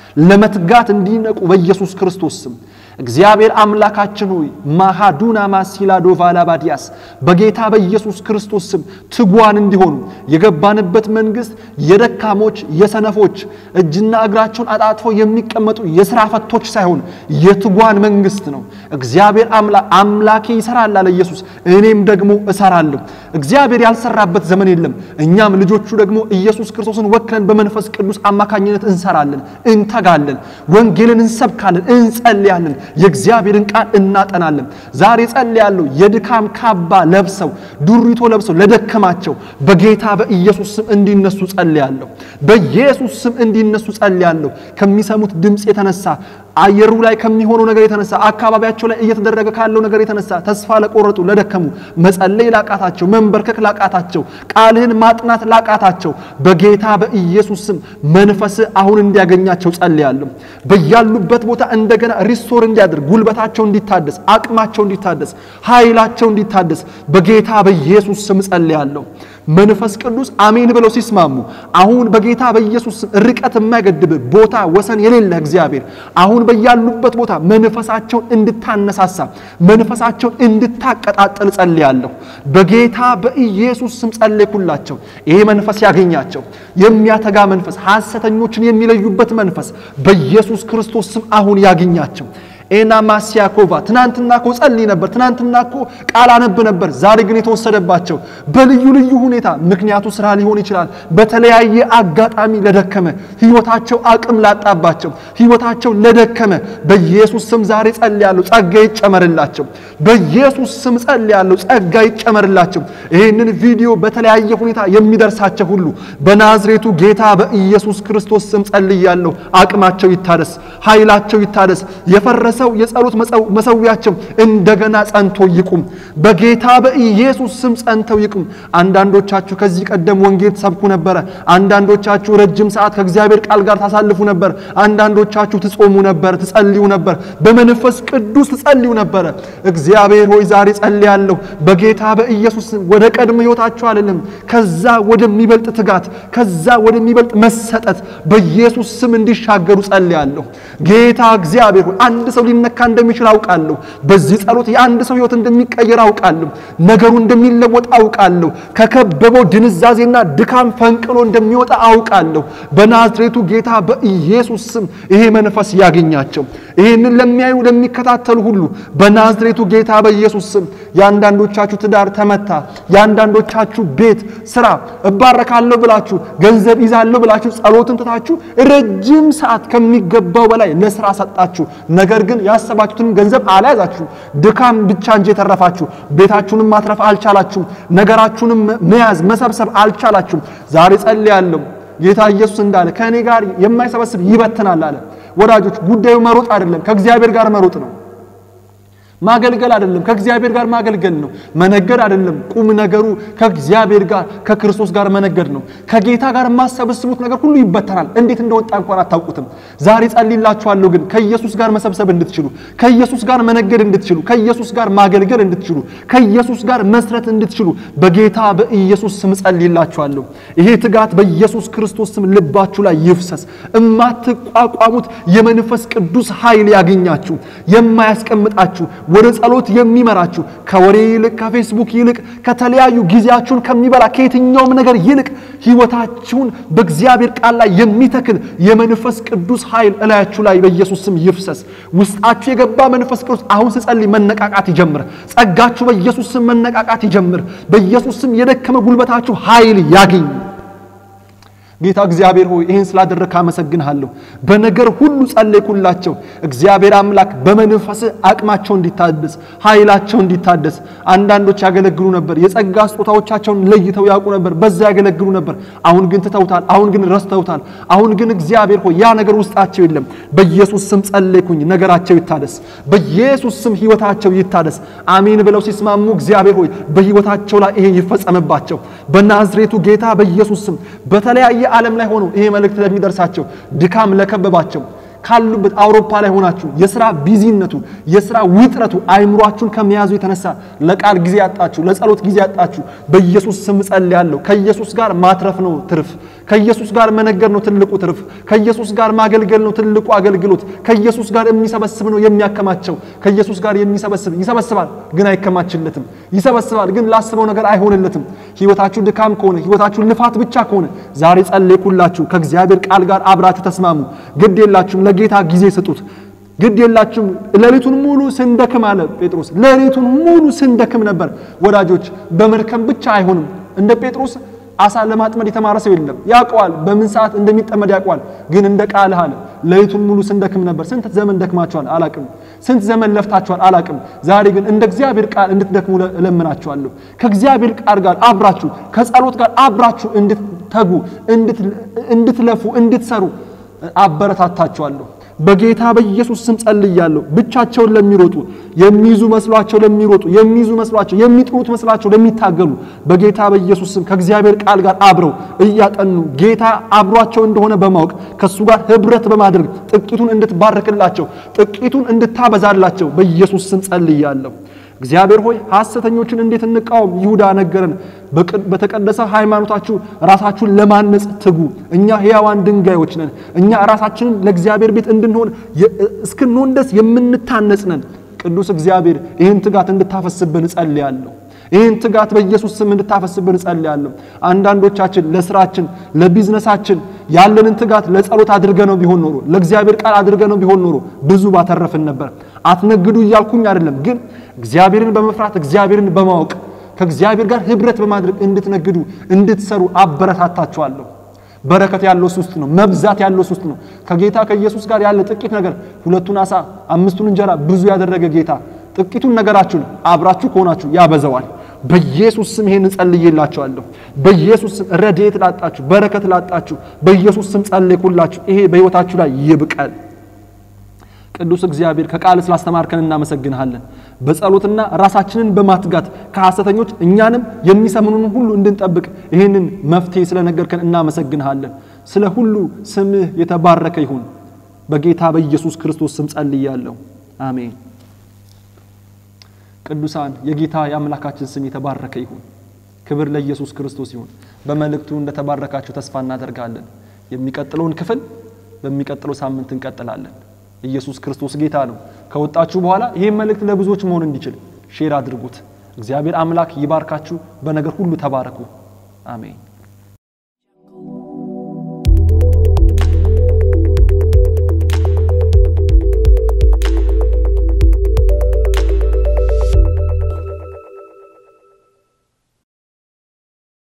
[SPEAKER 1] ለመትጋት እንዲነቁ በኢየሱስ ክርስቶስ ስም እግዚአብሔር አምላካችን ሆይ ማሃዱና ማሲላዶ ቫላባዲያስ በጌታ በኢየሱስ ክርስቶስ ስም ትጓን እንዲሆኑ የገባንበት መንግስት የደካሞች የሰነፎች እጅና እግራቸውን አጣጥፈው የሚቀመጡ የሥራ ፈቶች ሳይሆን የትጓን መንግስት ነው እግዚአብሔር አምላክ አምላኬ ይሰራል አለ ኢየሱስ እኔም ደግሞ እሰራለሁ እግዚአብሔር ያልሰራበት ዘመን የለም እኛም ልጆቹ ደግሞ ኢየሱስ ክርስቶስን ወክለን በመንፈስ ቅዱስ አማካኝነት እንሰራለን እንተጋለን ወንጌልን እንሰብካለን እንጸልያለን የእግዚአብሔርን ቃል እናጠናለን ዛሬ ጸልያለሁ የድካም ካባ ለብሰው ዱሪቶ ለብሰው ለደከማቸው በጌታ በኢየሱስ ስም እንዲነሱ ጸልያለሁ በኢየሱስ ስም እንዲነሱ ጸልያለሁ ከሚሰሙት ድምጽ የተነሳ አየሩ ላይ ከሚሆነው ነገር የተነሳ አካባቢያቸው ላይ እየተደረገ ካለው ነገር የተነሳ ተስፋ ለቆረጡ ለደከሙ መጸለይ ላቃታቸው መንበርከክ ላቃታቸው ቃልህን ማጥናት ላቃታቸው በጌታ በኢየሱስ ስም መንፈስ አሁን እንዲያገኛቸው ጸልያለሁ በያሉበት ቦታ እንደገና ሪስቶር እንዲያደርግ ጉልበታቸው እንዲታደስ አቅማቸው እንዲታደስ ኃይላቸው እንዲታደስ በጌታ በኢየሱስ ስም ጸልያለሁ መንፈስ ቅዱስ አሜን ብለው ሲስማሙ አሁን በጌታ በኢየሱስ ስም ርቀት የማይገድብ ቦታ ወሰን የሌለ እግዚአብሔር አሁን በያሉበት ቦታ መንፈሳቸውን እንድታነሳሳ መንፈሳቸውን እንድታቀጣጥል ጸልያለሁ በጌታ በኢየሱስ ስም ጸልይኩላቸው ይሄ መንፈስ ያገኛቸው የሚያተጋ መንፈስ ሐሰተኞችን የሚለዩበት መንፈስ በኢየሱስ ክርስቶስ ስም አሁን ያገኛቸው ኤና ማሲያኮቫ ትናንትናኮ ጸልይ ነበር ትናንትናኮ ቃል አነብ ነበር ዛሬ ግን የተወሰደባቸው በልዩ ልዩ ሁኔታ ምክንያቱ ስራ ሊሆን ይችላል በተለያየ አጋጣሚ ለደከመ ህይወታቸው አቅም ላጣባቸው ህይወታቸው ለደከመ በኢየሱስ ስም ዛሬ ጸልያለሁ ጸጋ ይጨመርላቸው በኢየሱስ ስም ጸልያለሁ ጸጋ ይጨመርላቸው ይሄንን ቪዲዮ በተለያየ ሁኔታ የሚደርሳቸው ሁሉ በናዝሬቱ ጌታ በኢየሱስ ክርስቶስ ስም ጸልያለሁ አቅማቸው ይታደስ ኃይላቸው ይታደስ የፈረሰው የጸሎት መሰዊያቸው እንደገና ጸንቶ ይቁም በጌታ በኢየሱስ ስም ጸንተው ይቁም አንዳንዶቻችሁ ከዚህ ቀደም ወንጌል ተሰብኩ ነበር አንዳንዶቻችሁ ረጅም ሰዓት ከእግዚአብሔር ቃል ጋር ታሳልፉ ነበር አንዳንዶቻችሁ ትጾሙ ነበር ትጸልዩ ነበር በመንፈስ ቅዱስ ትጸልዩ ነበር እግዚአብሔር ሆይ ዛሬ ጸልያለሁ በጌታ በኢየሱስ ስም ወደ ቀድሞ ህይወታችሁ አይደለም ከዛ ወደሚበልጥ ትጋት ከዛ ወደሚበልጥ መሰጠት በኢየሱስ ስም እንዲሻገሩ ጸልያለሁ ጌታ እግዚአብሔር ሆይ አንድ ሰው ሊነካ እንደሚችል አውቃለሁ በዚህ ጸሎት የአንድ ሰው ህይወት እንደሚቀየር አውቃለሁ ነገሩ እንደሚለወጥ አውቃለሁ ከከበበው ድንዛዜና ድካም ፈንቅሎ እንደሚወጣ አውቃለሁ በናዝሬቱ ጌታ በኢየሱስ ስም ይሄ መንፈስ ያገኛቸው ይሄንን ለሚያዩ ለሚከታተሉ ሁሉ በናዝሬቱ ጌታ በኢየሱስ ስም ያንዳንዶቻችሁ ትዳር ተመታ ያንዳንዶቻችሁ ቤት ስራ እባረካለሁ ብላችሁ ገንዘብ ይዛለሁ ብላችሁ ጸሎትን ተታችሁ ረጅም ሰዓት ከሚገባው በላይ ለስራ ሰጣችሁ ነገር ግን ያሰባችሁትን ገንዘብ አላያዛችሁ ድካም ብቻ እንጂ ተረፋችሁ ቤታችሁንም ማትረፍ አልቻላችሁ ነገራችሁንም መያዝ መሰብሰብ አልቻላችሁ ዛሬ ጸልያለሁ ጌታ ኢየሱስ እንዳለ ከኔ ጋር የማይሰበስብ ይበተናል አለ ወዳጆች ጉዳዩ መሮጥ አይደለም ከእግዚአብሔር ጋር መሮጥ ነው ማገልገል አይደለም ከእግዚአብሔር ጋር ማገልገል ነው መነገድ አይደለም ቁም ነገሩ ከእግዚአብሔር ጋር ከክርስቶስ ጋር መነገድ ነው ከጌታ ጋር ማሰብስቡት ነገር ሁሉ ይበተናል እንዴት እንደወጣ እንኳን አታውቁትም ዛሬ ጸልይላችኋለሁ ግን ከኢየሱስ ጋር መሰብሰብ እንድትችሉ ከኢየሱስ ጋር መነገድ እንድትችሉ ከኢየሱስ ጋር ማገልገል እንድትችሉ ከኢየሱስ ጋር መስረት እንድትችሉ በጌታ በኢየሱስ ስም ጸልይላችኋለሁ ይሄ ትጋት በኢየሱስ ክርስቶስ ስም ልባችሁ ላይ ይፍሰስ እማትቋቋሙት የመንፈስ ቅዱስ ኃይል ያገኛችሁ የማያስቀምጣችሁ ወደ ጸሎት የሚመራችሁ ከወሬ ይልቅ ከፌስቡክ ይልቅ ከተለያዩ ጊዜያችሁን ከሚበላ ከየትኛውም ነገር ይልቅ ህይወታችሁን በእግዚአብሔር ቃል ላይ የሚተክል የመንፈስ ቅዱስ ኃይል እላያችሁ ላይ በኢየሱስ ስም ይፍሰስ ውስጣችሁ የገባ መንፈስ ቅዱስ አሁን ሲጸልይ መነቃቃት ይጀምር ጸጋችሁ በኢየሱስ ስም መነቃቃት ይጀምር በኢየሱስ ስም የደከመ ጉልበታችሁ ኃይል ያገኝ ጌታ እግዚአብሔር ሆይ ይሄን ስላደረክ አመሰግንሃለሁ በነገር ሁሉ ጸለይኩላቸው እግዚአብሔር አምላክ በመንፈስ አቅማቸው እንዲታደስ ኃይላቸው እንዲታደስ አንዳንዶች ያገለግሉ ነበር የጸጋ ስጦታዎቻቸውን ለይተው ያውቁ ነበር በዛ ያገለግሉ ነበር አሁን ግን ተተውታል አሁን ግን ረስተውታል አሁን ግን እግዚአብሔር ሆይ ያ ነገር ውስጣቸው የለም በኢየሱስ ስም ጸለይኩኝ ነገራቸው ይታደስ በኢየሱስ ስም ህይወታቸው ይታደስ አሜን ብለው ሲስማሙ እግዚአብሔር ሆይ በህይወታቸው ላይ ይሄ ይፈጸምባቸው በናዝሬቱ ጌታ በኢየሱስ ስም በተለያየ ዓለም ላይ ሆኖ ይሄ መልእክት ለሚደርሳቸው ድካም ለከበባቸው ካሉበት አውሮፓ ላይ ሆናችሁ የሥራ ቢዚነቱ የሥራ ውጥረቱ አይምሯችሁን ከመያዙ የተነሳ ለቃል ጊዜ ያጣችሁ ለጸሎት ጊዜ ያጣችሁ በኢየሱስ ስም ጸልያለሁ ከኢየሱስ ጋር ማትረፍ ነው ትርፍ ከኢየሱስ ጋር መነገር ነው ትልቁ ትርፍ ከኢየሱስ ጋር ማገልገል ነው ትልቁ አገልግሎት ከኢየሱስ ጋር የሚሰበስብ ነው የሚያከማቸው ከኢየሱስ ጋር የሚሰበስብ ይሰበስባል ግን አይከማችለትም ይሰበስባል ግን ላስበው ነገር አይሆንለትም ህይወታችሁ ድካም ከሆነ ህይወታችሁ ልፋት ብቻ ከሆነ ዛሬ ጸልይኩላችሁ ከእግዚአብሔር ቃል ጋር አብራችሁ ተስማሙ ግድ የላችሁም ለጌታ ጊዜ ስጡት ግድ የላችሁም ለሊቱን ሙሉ ስንደክም አለ ጴጥሮስ ለሊቱን ሙሉ ስንደክም ነበር ወዳጆች በመርከም ብቻ አይሆንም እንደ ጴጥሮስ አሳ ለማጥመድ የተማረ ሰው የለም ያቋል በምን ሰዓት እንደሚጠመድ ያቋል ግን እንደ ቃልህ አለ ለሊቱን ሙሉ ስንደክም ነበር ስንት ዘመን ደክማችኋል አላቅም ስንት ዘመን ለፍታችኋል አላቅም ዛሬ ግን እንደ እግዚአብሔር ቃል እንድትደክሙ ለምናችኋለሁ ከእግዚአብሔር ቃል ጋር አብራችሁ ከጸሎት ጋር አብራችሁ እንድትተጉ እንድትለፉ እንድትሰሩ አበረታታችኋለሁ በጌታ በኢየሱስ ስም ጸልያለሁ ብቻቸውን ለሚሮጡ የሚይዙ መስሏቸው ለሚሮጡ የሚይዙ መስሏቸው የሚጥሩት መስሏቸው ለሚታገሉ በጌታ በኢየሱስ ስም ከእግዚአብሔር ቃል ጋር አብረው እያጠኑ ጌታ አብሯቸው እንደሆነ በማወቅ ከሱ ጋር ህብረት በማድረግ ጥቂቱን እንድትባርክላቸው ጥቂቱን እንድታበዛላቸው በኢየሱስ ስም ጸልያለሁ እግዚአብሔር ሆይ ሐሰተኞችን እንዴት እንቃወም ይሁዳ ነገረን በተቀደሰ ሃይማኖታችሁ ራሳችሁን ለማነጽ ትጉ እኛ ሕያዋን ድንጋዮች ነን እኛ ራሳችንን ለእግዚአብሔር ቤት እንድንሆን እስክንሆን ድረስ የምንታነጽ ነን ቅዱስ እግዚአብሔር ይህን ትጋት እንድታፈስብን ጸልያለሁ ይህን ትጋት በኢየሱስ ስም እንድታፈስብን ጸልያለሁ አንዳንዶቻችን ለስራችን ለቢዝነሳችን ያለንን ትጋት ለጸሎት አድርገነው ቢሆን ኖሮ ለእግዚአብሔር ቃል አድርገነው ቢሆን ኖሮ ብዙ ባተረፍን ነበር አትነግዱ ይያልኩኝ አይደለም ግን እግዚአብሔርን በመፍራት እግዚአብሔርን በማወቅ ከእግዚአብሔር ጋር ህብረት በማድረግ እንድትነግዱ እንድትሰሩ አበረታታችኋለሁ በረከት ያለው ሱስት ነው መብዛት ያለው ሱስት ነው ከጌታ ከኢየሱስ ጋር ያለ ጥቂት ነገር ሁለቱን አሳ አምስቱን እንጀራ ብዙ ያደረገ ጌታ ጥቂቱን ነገራችሁን አብራችሁ ከሆናችሁ ያበዛዋል በኢየሱስ ስም ይሄን ጸልይላችኋለሁ በኢየሱስ ስም ረድኤት ላጣችሁ በረከት ላጣችሁ በኢየሱስ ስም ጸልይኩላችሁ ይሄ በህይወታችሁ ላይ ይብቃል ቅዱስ እግዚአብሔር ከቃል ስላስተማርከን እናመሰግንሃለን በጸሎትና ራሳችንን በማትጋት ከሐሰተኞች እኛንም የሚሰሙንን ሁሉ እንድንጠብቅ ይሄንን መፍትሔ ስለነገርከን እናመሰግንሃለን ስለ ሁሉ ስምህ የተባረከ ይሁን በጌታ በኢየሱስ ክርስቶስ ስም ጸልያለሁ አሜን ቅዱሳን የጌታ የአምላካችን ስም የተባረከ ይሁን ክብር ለኢየሱስ ክርስቶስ ይሁን በመልእክቱ እንደተባረካችሁ ተስፋ እናደርጋለን የሚቀጥለውን ክፍል በሚቀጥለው ሳምንት እንቀጥላለን ኢየሱስ ክርስቶስ ጌታ ነው ከወጣችሁ በኋላ ይሄ መልእክት ለብዙዎች መሆን እንዲችል ሼር አድርጉት እግዚአብሔር አምላክ ይባርካችሁ በነገር ሁሉ ተባረኩ አሜን